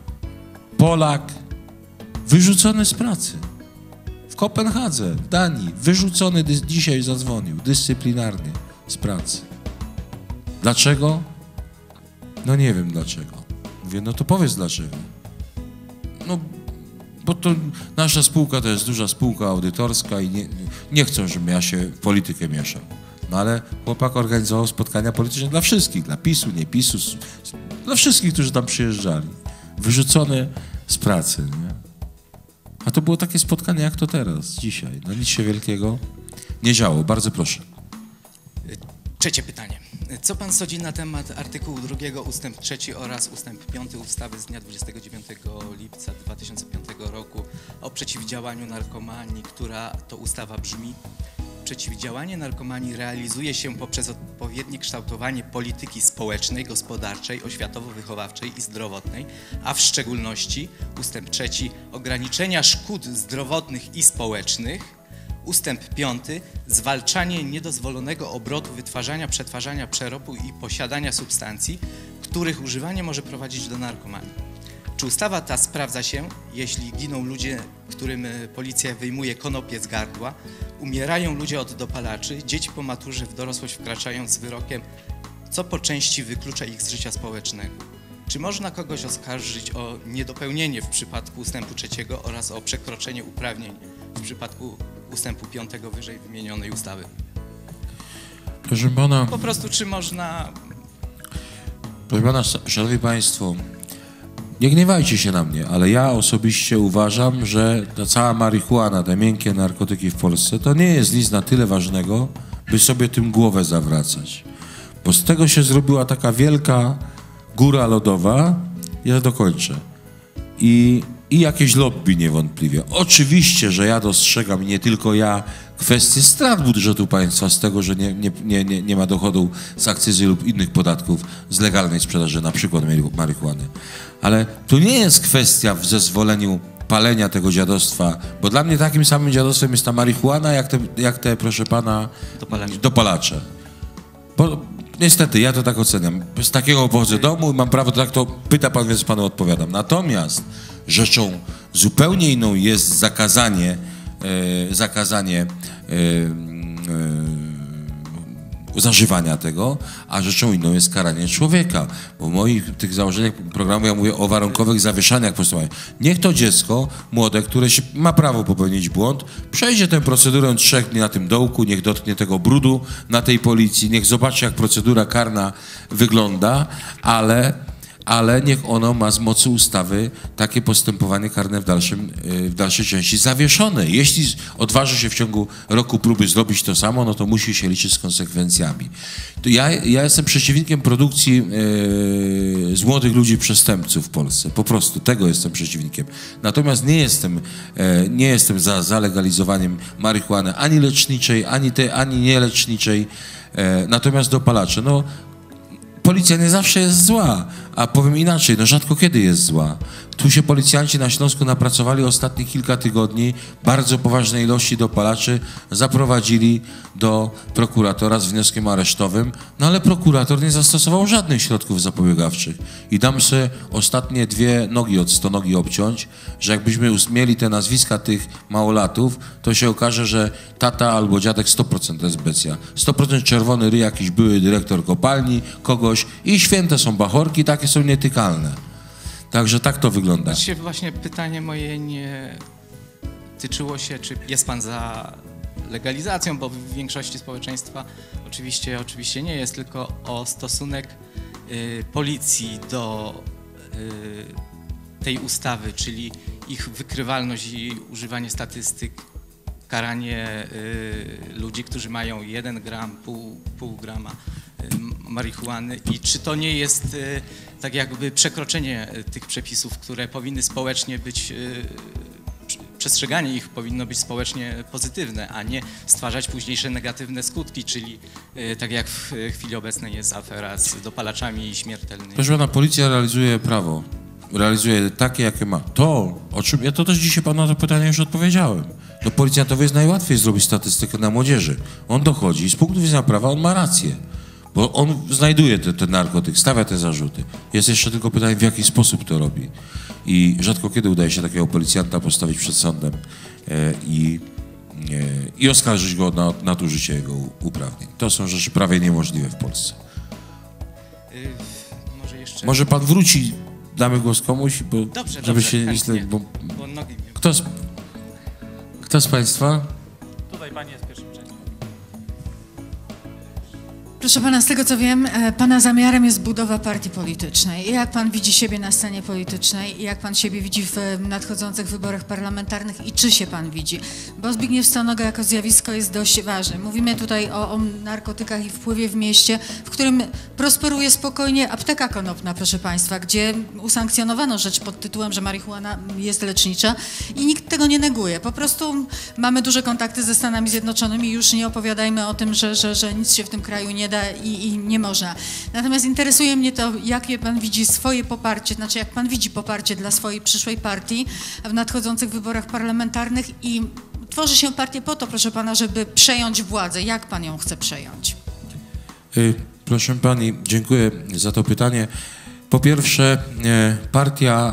Polak, wyrzucony z pracy. W Kopenhadze, w Danii, wyrzucony, dzisiaj zadzwonił, dyscyplinarnie z pracy. Dlaczego? No nie wiem dlaczego. Mówię, no to powiedz dlaczego. No, bo to nasza spółka to jest duża spółka audytorska i nie, nie chcą, żebym ja się w politykę mieszał. No ale chłopak organizował spotkania polityczne dla wszystkich, dla PiSu, nie PiSu, dla wszystkich, którzy tam przyjeżdżali. Wyrzucony z pracy, nie? A to było takie spotkanie jak to teraz, dzisiaj. No nic się wielkiego nie działo. Bardzo proszę. Trzecie pytanie. Co pan sądzi na temat artykułu drugiego ustęp trzeci oraz ustęp piąty ustawy z dnia dwudziestego dziewiątego lipca dwa tysiące piątego roku o przeciwdziałaniu narkomanii, która to ustawa brzmi: przeciwdziałanie narkomanii realizuje się poprzez odpowiednie kształtowanie polityki społecznej, gospodarczej, oświatowo-wychowawczej i zdrowotnej, a w szczególności ustęp trzeci ograniczenia szkód zdrowotnych i społecznych. Ustęp piąty. Zwalczanie niedozwolonego obrotu, wytwarzania, przetwarzania, przerobu i posiadania substancji, których używanie może prowadzić do narkomanii. Czy ustawa ta sprawdza się, jeśli giną ludzie, którym policja wyjmuje konopie z gardła, umierają ludzie od dopalaczy, dzieci po maturze w dorosłość wkraczają z wyrokiem, co po części wyklucza ich z życia społecznego? Czy można kogoś oskarżyć o niedopełnienie w przypadku ustępu trzeciego oraz o przekroczenie uprawnień w przypadku ustępu piątego wyżej wymienionej ustawy? Proszę pana... Po prostu czy można... Proszę pana, szanowni państwo, nie gniewajcie się na mnie, ale ja osobiście uważam, że ta cała marihuana, te miękkie narkotyki w Polsce, to nie jest nic na tyle ważnego, by sobie tym głowę zawracać. Bo z tego się zrobiła taka wielka góra lodowa, ja dokończę. I, i jakieś lobby niewątpliwie. Oczywiście, że ja dostrzegam, nie tylko ja, kwestię strat budżetu państwa z tego, że nie, nie, nie, nie, nie ma dochodu z akcyzy lub innych podatków z legalnej sprzedaży, na przykład marihuany. Ale to nie jest kwestia w zezwoleniu palenia tego dziadostwa, bo dla mnie takim samym dziadostwem jest ta marihuana, jak te, jak te proszę pana, Dopalacze. dopalacze. Bo niestety, ja to tak oceniam. Z takiego pochodzę domu i mam prawo, tak to pyta pan, więc panu odpowiadam. Natomiast rzeczą zupełnie inną jest zakazanie, e, zakazanie e, e, zażywania tego, a rzeczą inną jest karanie człowieka. Bo w moich tych założeniach programu ja mówię o warunkowych zawieszaniach postępowania. Niech to dziecko młode, które się, ma prawo popełnić błąd, przejdzie tę procedurę trzech dni na tym dołku, niech dotknie tego brudu na tej policji, niech zobaczy, jak procedura karna wygląda, ale ale niech ono ma z mocy ustawy takie postępowanie karne w, dalszym, w dalszej części zawieszone. Jeśli odważy się w ciągu roku próby zrobić to samo, no to musi się liczyć z konsekwencjami. To ja, ja jestem przeciwnikiem produkcji yy, z młodych ludzi przestępców w Polsce. Po prostu tego jestem przeciwnikiem. Natomiast nie jestem, yy, nie jestem za zalegalizowaniem marihuany ani leczniczej, ani, te, ani nieleczniczej. Yy, natomiast dopalacze, no policja nie zawsze jest zła, a powiem inaczej, no rzadko kiedy jest zła. Tu się policjanci na Śląsku napracowali ostatnich kilka tygodni, bardzo poważnej ilości dopalaczy zaprowadzili do prokuratora z wnioskiem aresztowym, no ale prokurator nie zastosował żadnych środków zapobiegawczych. I dam sobie ostatnie dwie nogi od stonogi obciąć, że jakbyśmy mieli te nazwiska tych małolatów, to się okaże, że tata albo dziadek sto procent esbecja, sto procent czerwony ryj, jakiś były dyrektor kopalni, kogoś i święte są bachorki, takie są nietykalne. Także tak to wygląda. Właśnie, właśnie pytanie moje nie tyczyło się, czy jest pan za legalizacją, bo w większości społeczeństwa oczywiście, oczywiście nie jest, tylko o stosunek y, policji do y, tej ustawy, czyli ich wykrywalność i używanie statystyk, karanie y, ludzi, którzy mają jeden gram, pół, pół grama marihuany i czy to nie jest y, tak jakby przekroczenie tych przepisów, które powinny społecznie być, y, przestrzeganie ich powinno być społecznie pozytywne, a nie stwarzać późniejsze negatywne skutki, czyli y, tak jak w chwili obecnej jest afera z dopalaczami śmiertelnymi. Proszę pana, policja realizuje prawo, realizuje takie, jakie ma. To, o czym ja to też dzisiaj panu na to pytanie już odpowiedziałem. To policjantowi jest najłatwiej zrobić statystykę na młodzieży. On dochodzi i z punktu widzenia prawa on ma rację. Bo on znajduje ten te narkotyk, stawia te zarzuty. Jest jeszcze tylko pytanie, w jaki sposób to robi. I rzadko kiedy udaje się takiego policjanta postawić przed sądem e, i, e, i oskarżyć go na nadużycie jego uprawnień. To są rzeczy prawie niemożliwe w Polsce. Yy, może, jeszcze... może pan wróci, damy głos komuś, bo dobrze, żeby dobrze, się... chętnie, Bo, bo nogi... kto, z, kto z państwa? Tutaj pani jest pierwszym częścią. Proszę pana, z tego co wiem, pana zamiarem jest budowa partii politycznej. Jak pan widzi siebie na scenie politycznej? Jak pan siebie widzi w nadchodzących wyborach parlamentarnych i czy się pan widzi? Bo Zbigniew Stonoga jako zjawisko jest dość ważne. Mówimy tutaj o, o narkotykach i wpływie w mieście, w którym prosperuje spokojnie apteka konopna, proszę państwa, gdzie usankcjonowano rzecz pod tytułem, że marihuana jest lecznicza i nikt tego nie neguje. Po prostu mamy duże kontakty ze Stanami Zjednoczonymi, już nie opowiadajmy o tym, że, że, że nic się w tym kraju nie da i, i nie można. Natomiast interesuje mnie to, jakie pan widzi swoje poparcie, znaczy jak pan widzi poparcie dla swojej przyszłej partii w nadchodzących wyborach parlamentarnych i tworzy się partię po to, proszę pana, żeby przejąć władzę. Jak pan ją chce przejąć? Proszę pani, dziękuję za to pytanie. Po pierwsze, partia,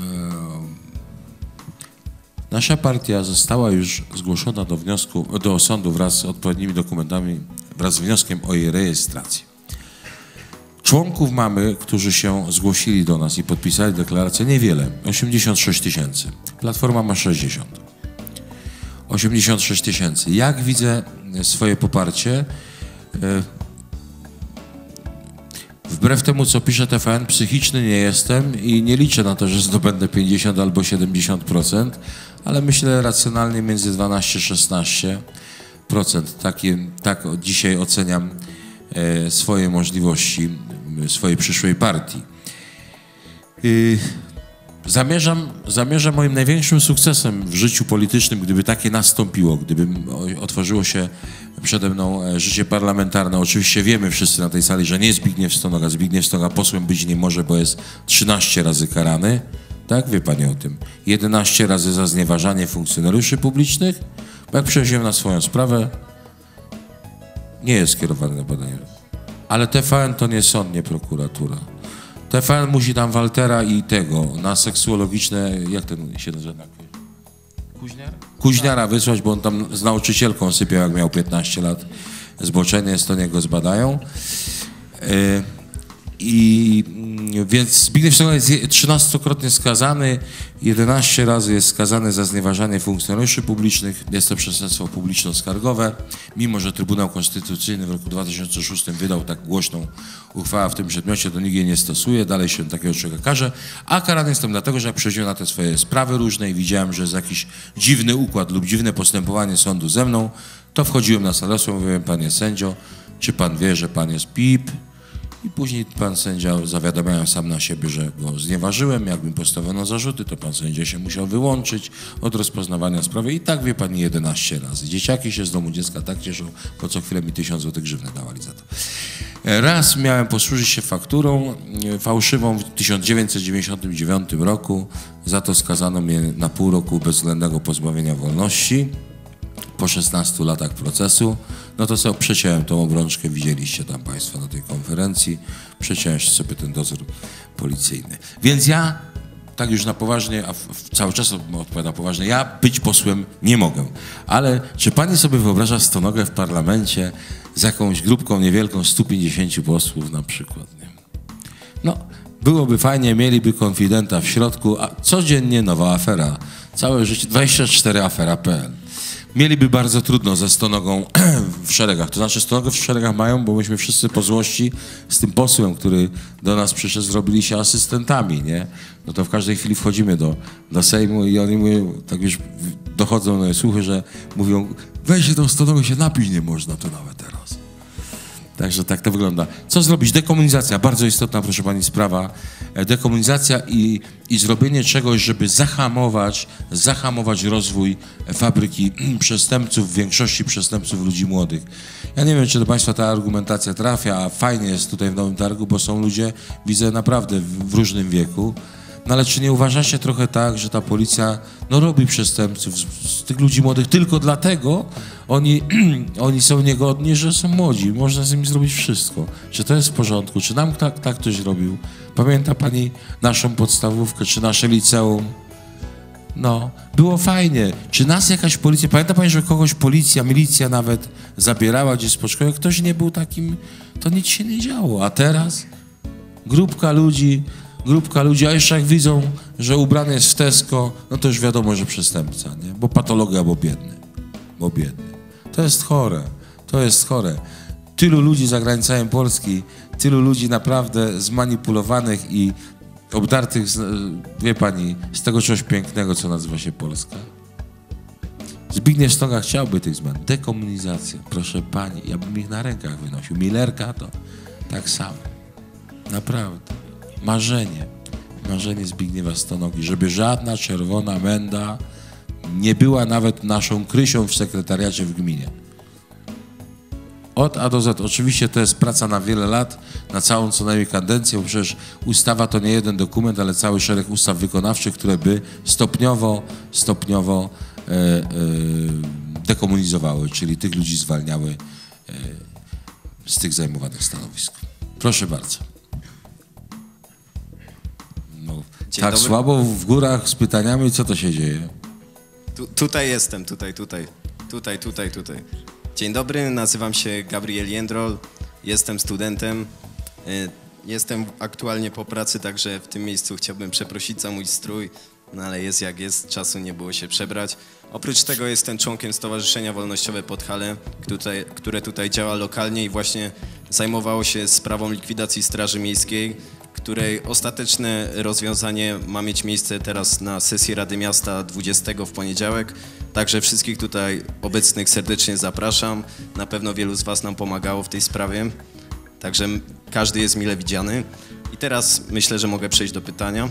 nasza partia została już zgłoszona do wniosku, do sądu wraz z odpowiednimi dokumentami, wraz z wnioskiem o jej rejestrację. Członków mamy, którzy się zgłosili do nas i podpisali deklarację, niewiele, osiemdziesiąt sześć tysięcy. Platforma ma sześćdziesiąt. osiemdziesiąt sześć tysięcy. Jak widzę swoje poparcie? Wbrew temu, co pisze T V N, psychiczny nie jestem i nie liczę na to, że zdobędę pięćdziesiąt albo siedemdziesiąt procent, ale myślę racjonalnie między dwanaście a szesnaście procent. Takie, tak dzisiaj oceniam e, swoje możliwości, swojej przyszłej partii. Y, zamierzam, zamierzam moim największym sukcesem w życiu politycznym, gdyby takie nastąpiło, gdyby otworzyło się przede mną życie parlamentarne. Oczywiście wiemy wszyscy na tej sali, że nie Zbigniew Stonoga. Zbigniew Stonoga posłem być nie może, bo jest trzynaście razy karany. Tak? Wie pani o tym. jedenaście razy za znieważanie funkcjonariuszy publicznych. Bo jak przewziąłem na swoją sprawę, nie jest skierowany na badanie. Ale T V N to nie sąd, nie prokuratura. T V N musi tam Waltera i tego na seksuologiczne, jak ten się nazywa? Kuźniara? Kuźniara wysłać, bo on tam z nauczycielką sypiał, jak miał piętnaście lat. Zboczenie jest, to niech go zbadają. Yy, I Więc Zbigniew Stanoga jest trzynastokrotnie skazany, jedenaście razy jest skazany za znieważanie funkcjonariuszy publicznych. Jest to przestępstwo publiczno-skargowe, mimo że Trybunał Konstytucyjny w roku dwa tysiące szóstym wydał tak głośną uchwałę w tym przedmiocie, to nikt jej nie stosuje, dalej się takiego człowieka karze, a karany jestem dlatego, że jak przychodziłem na te swoje sprawy różne i widziałem, że jest jakiś dziwny układ lub dziwne postępowanie sądu ze mną, to wchodziłem na salę, mówiłem: panie sędzio, czy pan wie, że pan jest P I P? I później pan sędzia, zawiadamiałem sam na siebie, że go znieważyłem, jak mi postawiono zarzuty, to pan sędzia się musiał wyłączyć od rozpoznawania sprawy i tak, wie pani, jedenaście razy. Dzieciaki się z domu dziecka tak cieszą, po co chwilę mi tysiąc złotych grzywny dawali za to. Raz miałem posłużyć się fakturą fałszywą w tysiąc dziewięćset dziewięćdziesiątym dziewiątym roku, za to skazano mnie na pół roku bezwzględnego pozbawienia wolności. Po szesnastu latach procesu, no to sobie przeciąłem tą obrączkę, widzieliście tam państwo na tej konferencji, przeciąłem sobie ten dozór policyjny. Więc ja, tak już na poważnie, a w, w cały czas odpowiadam poważnie, ja być posłem nie mogę. Ale czy pani sobie wyobraża Stonogę w parlamencie z jakąś grupką niewielką, stu pięćdziesięciu posłów na przykład, nie? No, byłoby fajnie, mieliby konfidenta w środku, a codziennie nowa afera. Całe życie, dwadzieścia cztery afera kropka p l. Mieliby bardzo trudno ze Stonogą w szeregach. To znaczy Stonogę w szeregach mają, bo myśmy wszyscy po złości z tym posłem, który do nas przyszedł, zrobili się asystentami, nie? No to w każdej chwili wchodzimy do, do Sejmu i oni mówią, tak już dochodzą na słuchy, że mówią: weź się tą Stonogą, się napić nie można to nawet teraz. Także tak to wygląda. Co zrobić? Dekomunizacja, bardzo istotna, proszę pani, sprawa. Dekomunizacja i, i zrobienie czegoś, żeby zahamować, zahamować rozwój fabryki przestępców, w większości przestępców ludzi młodych. Ja nie wiem, czy do państwa ta argumentacja trafia, a fajnie jest tutaj w Nowym Targu, bo są ludzie, widzę, naprawdę w, w różnym wieku. No ale czy nie uważacie trochę tak, że ta policja no, robi przestępców z, z tych ludzi młodych tylko dlatego, oni, oni są niegodni, że są młodzi, można z nimi zrobić wszystko. Czy to jest w porządku? Czy nam tak, tak ktoś robił? Pamięta pani naszą podstawówkę, czy nasze liceum? No, było fajnie. Czy nas jakaś policja, pamięta pani, że kogoś policja, milicja nawet zabierała gdzieś z przedszkola? Ktoś nie był takim, to nic się nie działo. A teraz grupka ludzi, grupka ludzi, a jeszcze jak widzą, że ubrany jest w Tesco, no to już wiadomo, że przestępca, nie? Bo patologia, albo biedny, bo biedny. To jest chore, to jest chore. Tylu ludzi za granicami Polski, tylu ludzi naprawdę zmanipulowanych i obdartych, z, wie pani, z tego czegoś pięknego, co nazywa się Polska. Zbigniew Stanoga chciałby tych zmian. Dekomunizacja, proszę pani, ja bym ich na rękach wynosił. Millerka to tak samo. Naprawdę. Marzenie. Marzenie Zbigniewa Stanogi, żeby żadna czerwona menda nie była nawet naszą krysią w sekretariacie w gminie. Od A do Z. Oczywiście to jest praca na wiele lat, na całą co najmniej kadencję, bo przecież ustawa to nie jeden dokument, ale cały szereg ustaw wykonawczych, które by stopniowo, stopniowo e, e, dekomunizowały, czyli tych ludzi zwalniały e, z tych zajmowanych stanowisk. Proszę bardzo. No, tak dobry. Słabo w górach z pytaniami, co to się dzieje? Tu, tutaj jestem, tutaj, tutaj, tutaj, tutaj, tutaj. Dzień dobry, nazywam się Gabriel Jędrol, jestem studentem, jestem aktualnie po pracy, także w tym miejscu chciałbym przeprosić za mój strój, no ale jest jak jest, czasu nie było się przebrać. Oprócz tego jestem członkiem Stowarzyszenia Wolnościowe Podhale, które, które tutaj działa lokalnie i właśnie zajmowało się sprawą likwidacji Straży Miejskiej, której ostateczne rozwiązanie ma mieć miejsce teraz na sesji Rady Miasta dwudziestego w poniedziałek. Także wszystkich tutaj obecnych serdecznie zapraszam. Na pewno wielu z was nam pomagało w tej sprawie. Także każdy jest mile widziany. I teraz myślę, że mogę przejść do pytania.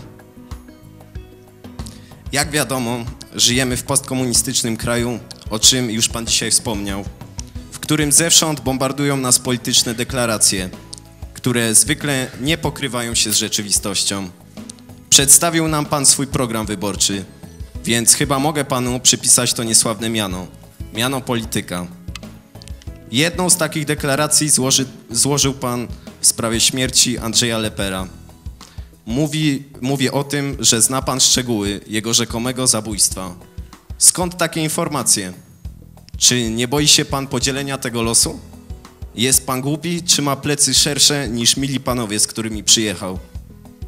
Jak wiadomo, żyjemy w postkomunistycznym kraju, o czym już pan dzisiaj wspomniał, w którym zewsząd bombardują nas polityczne deklaracje, które zwykle nie pokrywają się z rzeczywistością. Przedstawił nam pan swój program wyborczy, więc chyba mogę panu przypisać to niesławne miano, miano polityka. Jedną z takich deklaracji złoży, złożył pan w sprawie śmierci Andrzeja Lepera. Mówi, mówi o tym, że zna pan szczegóły jego rzekomego zabójstwa. Skąd takie informacje? Czy nie boi się pan podzielenia tego losu? Jest pan głupi, czy ma plecy szersze niż mili panowie, z którymi przyjechał?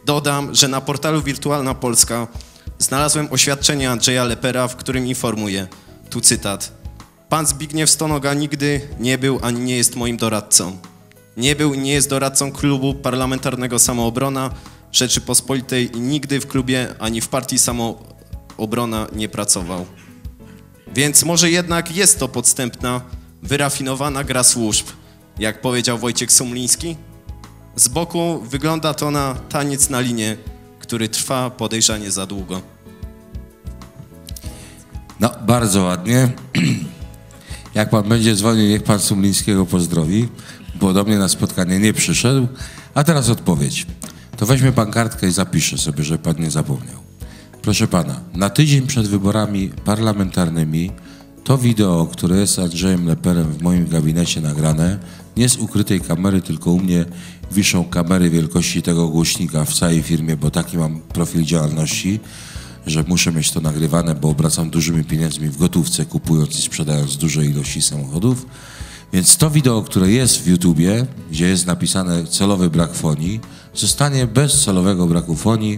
Dodam, że na portalu Wirtualna Polska znalazłem oświadczenie Andrzeja Lepera, w którym informuje, tu cytat: Pan Zbigniew Stonoga nigdy nie był ani nie jest moim doradcą. Nie był i nie jest doradcą klubu parlamentarnego Samoobrona Rzeczypospolitej i nigdy w klubie ani w partii Samoobrona nie pracował. Więc może jednak jest to podstępna, wyrafinowana gra służb, jak powiedział Wojciech Sumliński? Z boku wygląda to na taniec na linie, który trwa podejrzanie za długo. No, bardzo ładnie. Jak pan będzie dzwonił, niech pan Sumlińskiego pozdrowi, bo do mnie na spotkanie nie przyszedł. A teraz odpowiedź. To weźmie pan kartkę i zapisze sobie, żeby pan nie zapomniał. Proszę pana, na tydzień przed wyborami parlamentarnymi to wideo, które jest z Andrzejem Leperem w moim gabinecie nagrane, nie z ukrytej kamery, tylko u mnie wiszą kamery wielkości tego głośnika w całej firmie, bo taki mam profil działalności, że muszę mieć to nagrywane, bo obracam dużymi pieniędzmi w gotówce, kupując i sprzedając duże ilości samochodów. Więc to wideo, które jest w YouTubie, gdzie jest napisane celowy brak fonii, zostanie bez celowego braku fonii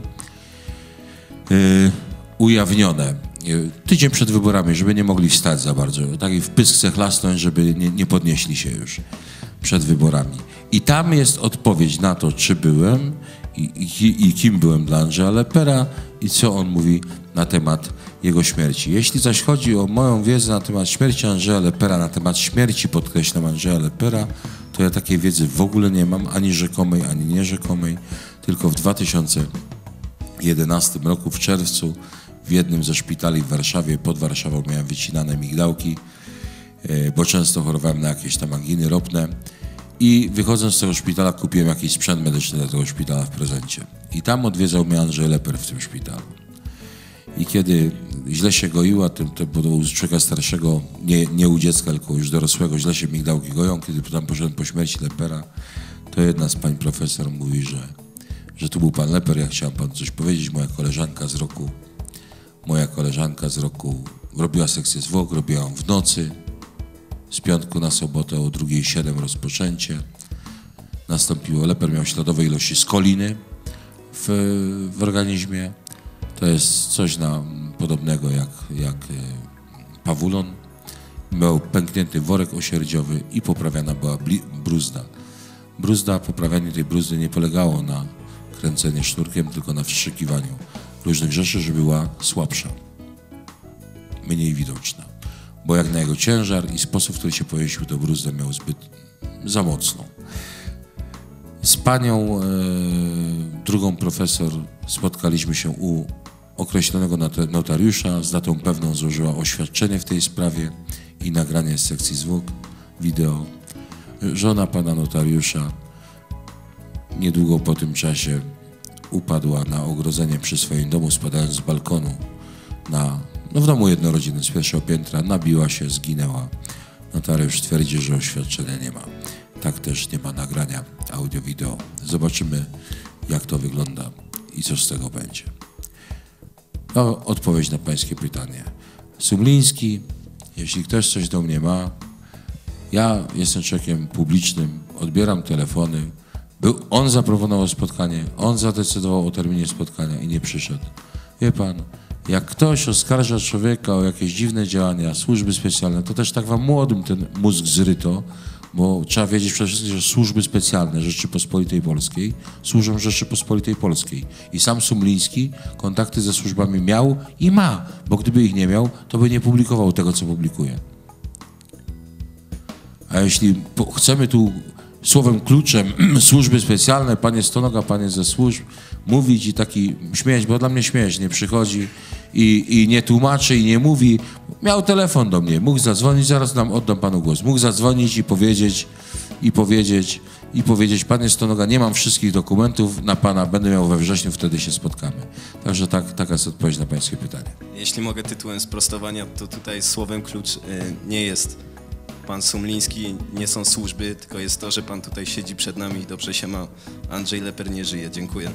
yy, ujawnione. Yy, tydzień przed wyborami, żeby nie mogli wstać za bardzo. Taki w pysk chce chlasnąć, żeby nie, nie podnieśli się już przed wyborami. I tam jest odpowiedź na to, czy byłem i, i, i kim byłem dla Andrzeja Lepera i co on mówi na temat jego śmierci. Jeśli zaś chodzi o moją wiedzę na temat śmierci Andrzeja Lepera, na temat śmierci, podkreślam, Andrzeja Lepera, to ja takiej wiedzy w ogóle nie mam, ani rzekomej, ani nierzekomej. Tylko w dwa tysiące jedenastym roku, w czerwcu, w jednym ze szpitali w Warszawie, pod Warszawą, miałem wycinane migdałki, bo często chorowałem na jakieś tam anginy ropne. I wychodząc z tego szpitala kupiłem jakiś sprzęt medyczny dla tego szpitala w prezencie. I tam odwiedzał mnie Andrzej Leper w tym szpitalu. I kiedy źle się goiła, to, to było u człowieka starszego, nie, nie u dziecka, tylko już dorosłego, źle się migdałki goją. Kiedy tam poszedłem po śmierci Lepera, to jedna z pań profesor mówi, że, że tu był pan Leper, ja chciałam panu coś powiedzieć. Moja koleżanka z roku, moja koleżanka z roku robiła sekcję zwłok, robiła ją w nocy. Z piątku na sobotę o drugiej siedem rozpoczęcie. Nastąpiło, Leper miał śladowe ilości skoliny w, w organizmie. To jest coś na, podobnego jak, jak pawulon. Miał pęknięty worek osierdziowy i poprawiana była bli, bruzda. Bruzda, poprawianie tej bruzdy nie polegało na kręceniu sznurkiem, tylko na wstrzykiwaniu różnych rzeczy, żeby była słabsza, mniej widoczna. Bo jak na jego ciężar i sposób, w który się powiesił, to bruzdę miał zbyt za mocną. Z panią, e, drugą profesor, spotkaliśmy się u określonego notariusza. Z datą pewną złożyła oświadczenie w tej sprawie i nagranie z sekcji zwłok, wideo. Żona pana notariusza niedługo po tym czasie upadła na ogrodzenie przy swoim domu, spadając z balkonu na, no w domu jednorodzinnym z pierwszego piętra, nabiła się, zginęła. Notariusz twierdzi, że oświadczenia nie ma. Tak też nie ma nagrania audio-wideo. Zobaczymy, jak to wygląda i co z tego będzie. No, odpowiedź na pańskie pytanie. Sumliński, jeśli ktoś coś do mnie ma, ja jestem człowiekiem publicznym, odbieram telefony. Był, on zaproponował spotkanie, on zadecydował o terminie spotkania i nie przyszedł. Wie pan, jak ktoś oskarża człowieka o jakieś dziwne działania, służby specjalne, to też tak wam młodym ten mózg zryto, bo trzeba wiedzieć przede wszystkim, że służby specjalne Rzeczypospolitej Polskiej służą Rzeczypospolitej Polskiej. I sam Sumliński kontakty ze służbami miał i ma, bo gdyby ich nie miał, to by nie publikował tego, co publikuje. A jeśli chcemy tu słowem kluczem służby specjalne, panie Stonoga, panie ze służb, mówić i taki śmieć, bo dla mnie śmieć nie przychodzi i, i nie tłumaczy i nie mówi. Miał telefon do mnie, mógł zadzwonić, zaraz nam oddam panu głos. Mógł zadzwonić i powiedzieć, i powiedzieć, i powiedzieć, panie Stonoga, nie mam wszystkich dokumentów na pana, będę miał we wrześniu, wtedy się spotkamy. Także tak, taka jest odpowiedź na pańskie pytanie. Jeśli mogę tytułem sprostowania, to tutaj słowem klucz y, nie jest pan Sumliński, nie są służby, tylko jest to, że pan tutaj siedzi przed nami i dobrze się ma. Andrzej Leper nie żyje. Dziękuję.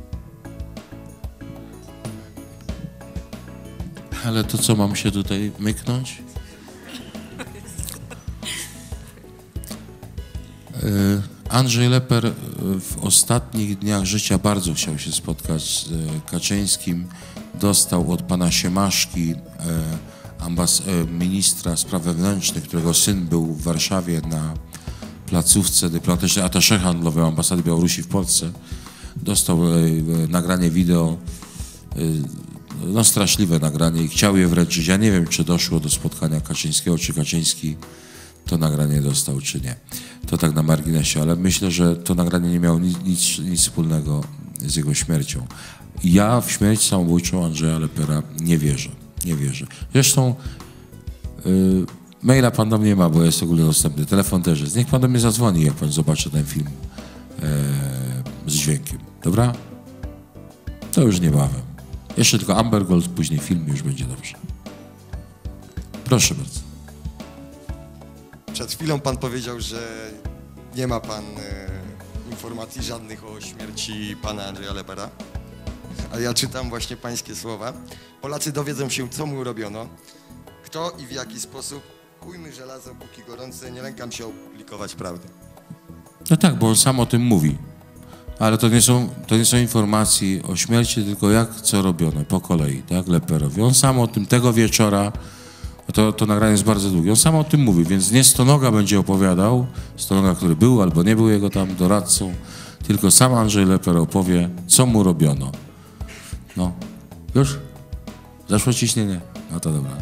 Ale to co, mam się tutaj myknąć? Yy, Andrzej Leper w ostatnich dniach życia bardzo chciał się spotkać z Kaczyńskim. Dostał od pana Siemaszki, ambas- ministra spraw wewnętrznych, którego syn był w Warszawie na placówce dyplomatycznej attaché handlowej ambasady Białorusi w Polsce. Dostał nagranie wideo, no straszliwe nagranie i chciał je wręczyć. Ja nie wiem, czy doszło do spotkania Kaczyńskiego, czy Kaczyński to nagranie dostał, czy nie. To tak na marginesie, ale myślę, że to nagranie nie miało nic, nic, nic wspólnego z jego śmiercią. Ja w śmierć samobójczą Andrzeja Lepera nie wierzę. Nie wierzę. Zresztą yy, maila pan do mnie ma, bo jest ogólnodostępny. Telefon też jest. Niech pan do mnie zadzwoni, jak pan zobaczy ten film yy, z dźwiękiem. Dobra? To już niebawem. Jeszcze tylko Amber Gold, później film, już będzie dobrze. Proszę bardzo. Przed chwilą pan powiedział, że nie ma pan e, informacji żadnych o śmierci pana Andrzeja Lepera. A ja czytam właśnie pańskie słowa. Polacy dowiedzą się, co mu robiono, kto i w jaki sposób. Kujmy żelazo, póki gorące, nie lękam się opublikować prawdy. No tak, bo on sam o tym mówi. Ale to nie są, to nie są informacje o śmierci, tylko jak, co robiono, po kolei, tak, Leperowi. On sam o tym tego wieczora, to, to nagranie jest bardzo długie, on sam o tym mówi, więc nie Stonoga będzie opowiadał, Stonoga, który był albo nie był jego tam doradcą, tylko sam Andrzej Leper opowie, co mu robiono. No, już? Zaszło ciśnienie? No to dobra.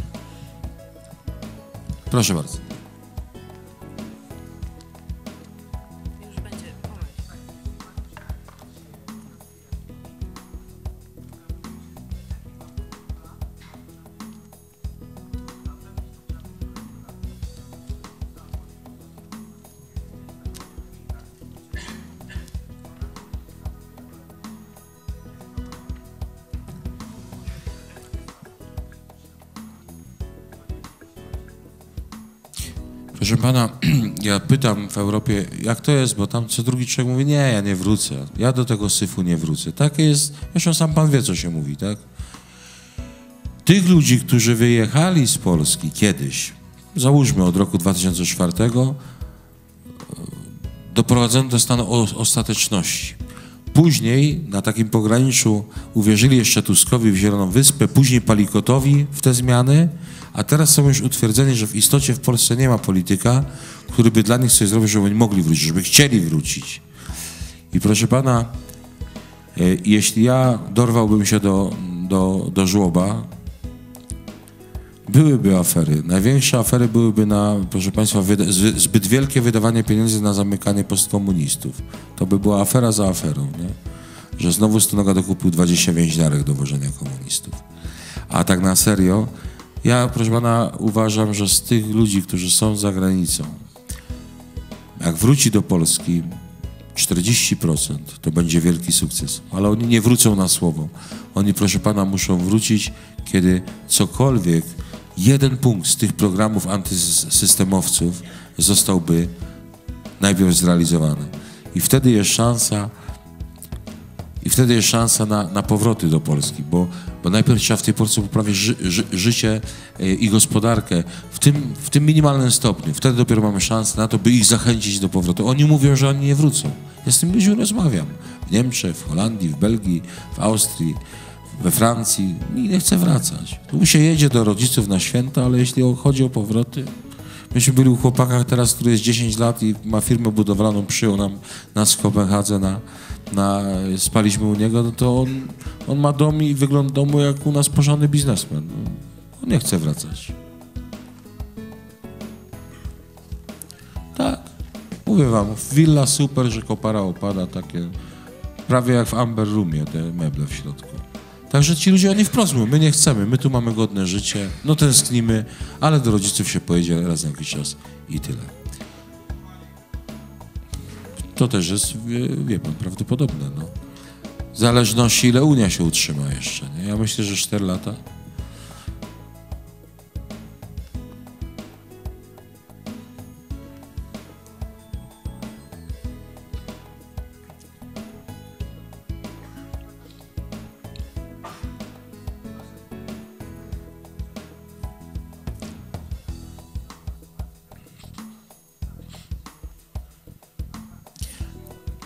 Proszę bardzo. Proszę pana, ja pytam w Europie, jak to jest, bo tam co drugi człowiek mówi, nie, ja nie wrócę, ja do tego syfu nie wrócę. Tak jest, zresztą sam pan wie, co się mówi, tak? Tych ludzi, którzy wyjechali z Polski kiedyś, załóżmy od roku dwa tysiące czwartego, doprowadzono do stanu ostateczności. Później na takim pograniczu uwierzyli jeszcze Tuskowi w Zieloną Wyspę, później Palikotowi w te zmiany, a teraz są już utwierdzeni, że w istocie w Polsce nie ma polityka, który by dla nich coś zrobił, żeby oni mogli wrócić, żeby chcieli wrócić. I proszę pana, jeśli ja dorwałbym się do, do, do żłoba, byłyby afery. Największe afery byłyby na, proszę państwa, zbyt wielkie wydawanie pieniędzy na zamykanie postkomunistów. To by była afera za aferą, nie? Że znowu Stonoga dokupił dwadzieścia więźniarek do wożenia komunistów. A tak na serio, ja, proszę pana, uważam, że z tych ludzi, którzy są za granicą, jak wróci do Polski czterdzieści procent, to będzie wielki sukces. Ale oni nie wrócą na słowo. Oni, proszę pana, muszą wrócić, kiedy cokolwiek, jeden punkt z tych programów antysystemowców zostałby najpierw zrealizowany. I wtedy jest szansa, i wtedy jest szansa na, na powroty do Polski, bo, bo najpierw trzeba w tej Polsce poprawić ży, ży, życie i gospodarkę w tym, w tym minimalnym stopniu. Wtedy dopiero mamy szansę na to, by ich zachęcić do powrotu. Oni mówią, że oni nie wrócą. Ja z tym ludźmi rozmawiam. W Niemczech, w Holandii, w Belgii, w Austrii, we Francji. Nikt nie chce wracać. Tu się jedzie do rodziców na święta, ale jeśli chodzi o powroty... Myśmy byli u chłopaka teraz, który jest dziesięć lat i ma firmę budowlaną, przyjął nam nas w Kopenhadze, na, na, spaliśmy u niego, no to on, on ma dom i wygląd domu jak u nas porządny biznesmen. No, on nie chce wracać. Tak, mówię wam, willa super, że kopara opada, takie prawie jak w Amber Roomie, te meble w środku. Także ci ludzie, oni wprost mówią, my nie chcemy, my tu mamy godne życie, no tęsknimy, ale do rodziców się pojedzie raz na jakiś czas i tyle. To też jest, wie, wie pan, prawdopodobne, no. W zależności, ile Unia się utrzyma jeszcze, nie? Ja myślę, że cztery lata.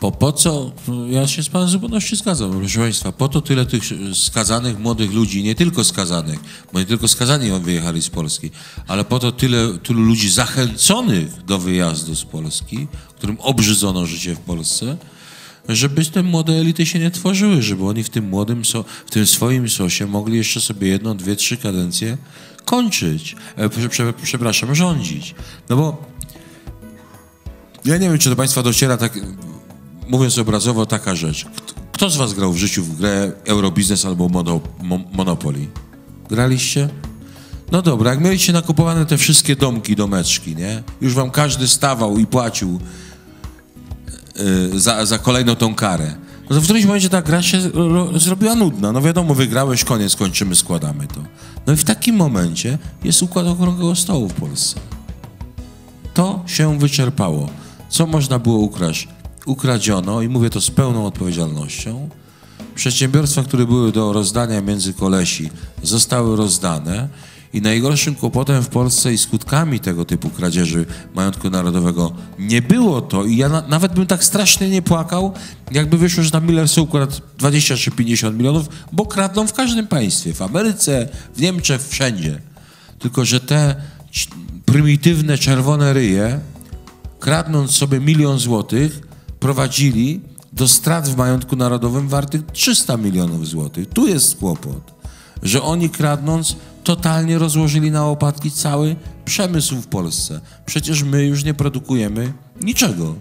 Po, po co? Ja się z panem w zupełności zgadzam, proszę państwa. Po to tyle tych skazanych młodych ludzi, nie tylko skazanych, bo nie tylko skazani wyjechali z Polski, ale po to tyle, tylu ludzi zachęconych do wyjazdu z Polski, którym obrzydzono życie w Polsce, żeby te młode elity się nie tworzyły, żeby oni w tym młodym, so, w tym swoim sosie mogli jeszcze sobie jedną, dwie, trzy kadencje kończyć, e, prze, przepraszam, rządzić. No bo ja nie wiem, czy do państwa dociera tak, mówiąc obrazowo, taka rzecz. Kto z was grał w życiu w grę Eurobiznes albo mono, mo, Monopoly? Graliście? No dobra, jak mieliście nakupowane te wszystkie domki, domeczki, nie? Już wam każdy stawał i płacił yy, za, za kolejną tą karę. No to w którymś momencie ta gra się ro, zrobiła nudna. No wiadomo, wygrałeś, koniec, kończymy, składamy to. No i w takim momencie jest układ okrągłego stołu w Polsce. To się wyczerpało. Co można było ukraść? Ukradziono, i mówię to z pełną odpowiedzialnością, przedsiębiorstwa, które były do rozdania między kolesi, zostały rozdane i najgorszym kłopotem w Polsce i skutkami tego typu kradzieży majątku narodowego nie było to, i ja na, nawet bym tak strasznie nie płakał, jakby wyszło, że na Millersy ukradł dwadzieścia czy pięćdziesiąt milionów, bo kradną w każdym państwie, w Ameryce, w Niemczech, wszędzie. Tylko że te prymitywne, czerwone ryje, kradnąc sobie milion złotych, prowadzili do strat w majątku narodowym wartych trzysta milionów złotych. Tu jest kłopot, że oni kradnąc totalnie rozłożyli na łopatki cały przemysł w Polsce. Przecież my już nie produkujemy niczego.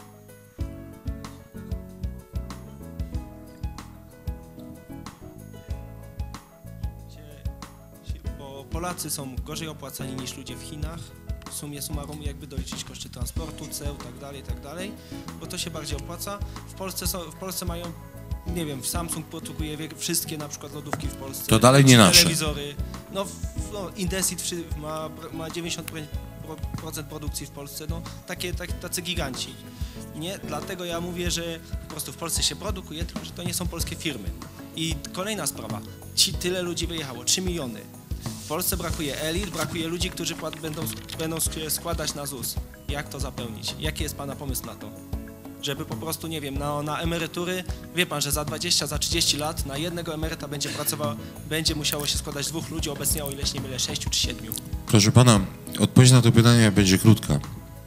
Bo Polacy są gorzej opłacani niż ludzie w Chinach. W sumie summarum, jakby doliczyć koszty transportu, ceł, tak dalej, tak dalej, bo to się bardziej opłaca. W Polsce, są, w Polsce mają, nie wiem, Samsung produkuje wszystkie na przykład lodówki w Polsce. To dalej nie nasze. Telewizory. No, no Indesit ma, ma dziewięćdziesiąt procent produkcji w Polsce, no takie, tak, tacy giganci. Nie? Dlatego ja mówię, że po prostu w Polsce się produkuje, tylko że to nie są polskie firmy. I kolejna sprawa, ci, tyle ludzi wyjechało, trzy miliony. W Polsce brakuje elit, brakuje ludzi, którzy płat, będą, będą składać na ZUS. Jak to zapełnić? Jaki jest pana pomysł na to? Żeby po prostu, nie wiem, na, na emerytury, wie pan, że za dwadzieścia, za trzydzieści lat na jednego emeryta będzie pracował, będzie musiało się składać dwóch ludzi, obecnie o ileś nie mylę, sześciu czy siedmiu. Proszę pana, odpowiedź na to pytanie będzie krótka.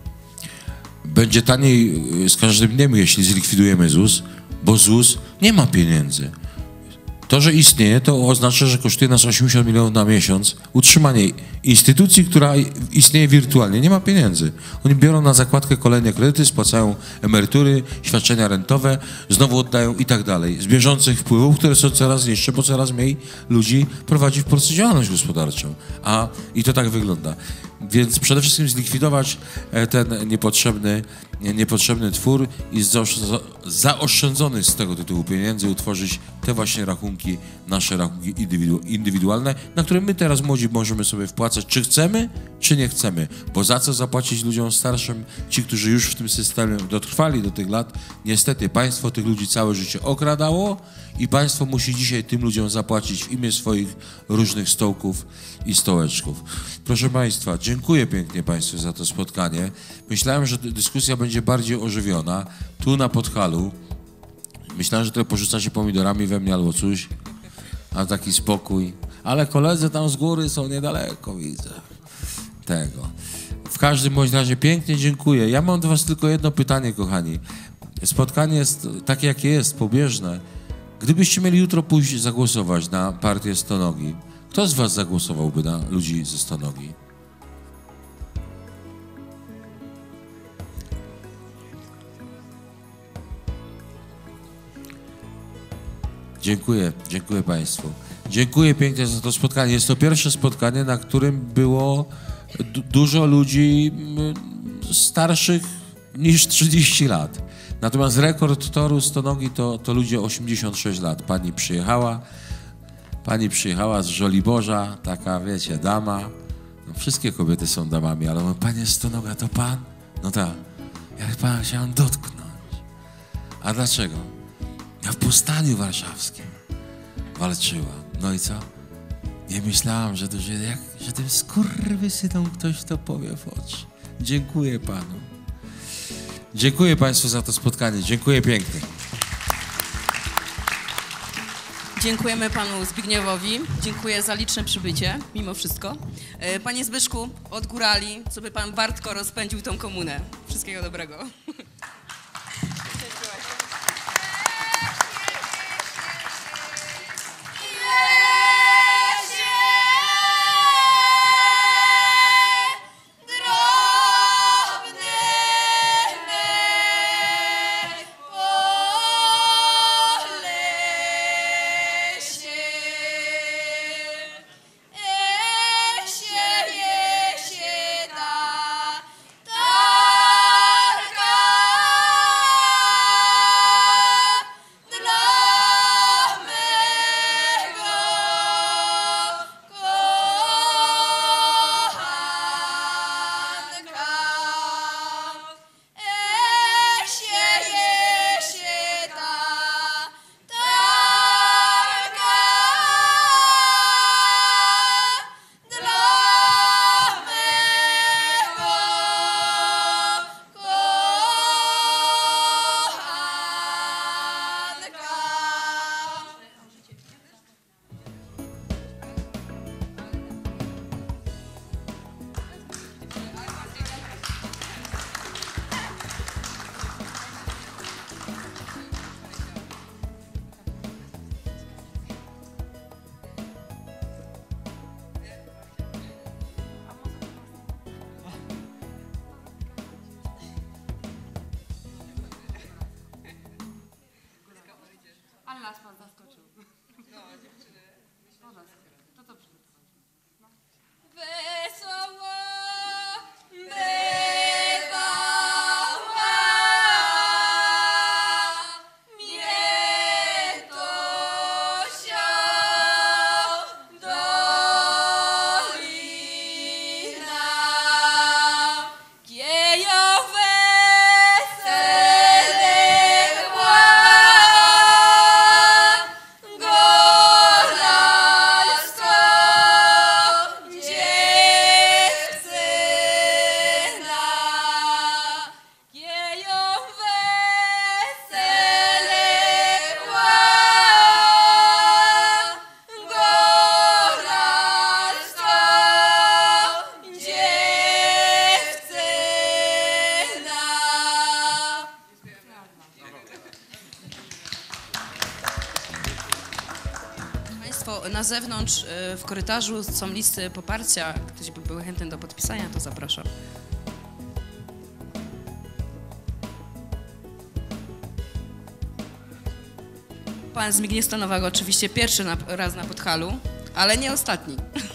Będzie taniej z każdym dniem, jeśli zlikwidujemy ZUS, bo ZUS nie ma pieniędzy. To, że istnieje, to oznacza, że kosztuje nas osiemdziesiąt milionów na miesiąc utrzymanie instytucji, która istnieje wirtualnie. Nie ma pieniędzy. Oni biorą na zakładkę kolejne kredyty, spłacają emerytury, świadczenia rentowe, znowu oddają i tak dalej. Z bieżących wpływów, które są coraz niższe, bo coraz mniej ludzi prowadzi w Polsce działalność gospodarczą. A i to tak wygląda. Więc przede wszystkim zlikwidować ten niepotrzebny, niepotrzebny twór i zaoszczędzony z tego tytułu pieniędzy utworzyć te właśnie rachunki, nasze rachunki indywidu indywidualne, na które my teraz młodzi możemy sobie wpłacać, czy chcemy, czy nie chcemy. Bo za co zapłacić ludziom starszym, ci, którzy już w tym systemie dotrwali do tych lat, niestety państwo tych ludzi całe życie okradało i państwo musi dzisiaj tym ludziom zapłacić w imię swoich różnych stołków i stołeczków. Proszę państwa, dziękuję pięknie państwu za to spotkanie. Myślałem, że dyskusja będzie bardziej ożywiona. Tu na Podhalu myślałem, że trochę porzuca się pomidorami we mnie albo coś, a taki spokój. Ale koledzy tam z góry są niedaleko, widzę tego. W każdym bądź razie pięknie dziękuję. Ja mam do was tylko jedno pytanie, kochani. Spotkanie jest takie, jakie jest, pobieżne. Gdybyście mieli jutro pójść zagłosować na partię Stonogi, kto z was zagłosowałby na ludzi ze Stonogi? Dziękuję, dziękuję państwu. Dziękuję pięknie za to spotkanie. Jest to pierwsze spotkanie, na którym było dużo ludzi starszych niż trzydzieści lat. Natomiast rekord toru Stonogi to, to ludzie osiemdziesiąt sześć lat. Pani przyjechała, pani przyjechała z Żoliborza, taka, wiecie, dama. No, wszystkie kobiety są damami, ale mówię, panie Stonoga, to pan? No tak. Ja pana chciałem dotknąć. A dlaczego? Ja w Powstaniu Warszawskim walczyłam. No i co? Nie myślałam, że, to, że, jak, że tym skurwysynom ktoś to powie w oczy. Dziękuję panu. Dziękuję Państwu za to spotkanie. Dziękuję pięknie. Dziękujemy panu Zbigniewowi. Dziękuję za liczne przybycie, mimo wszystko. E, Panie Zbyszku, od górali, co by pan wartko rozpędził tą komunę. Wszystkiego dobrego. Ale nas pan zaskoczył. No, dziewczyny. To co przygotować? No. Wesoło bywała mnie Tosia dolina, Kiejowe na zewnątrz, w korytarzu są listy poparcia. Ktoś by był chętny do podpisania, to zapraszam. Pan Zbigniew Stanowa oczywiście pierwszy na, raz na Podhalu, ale nie ostatni.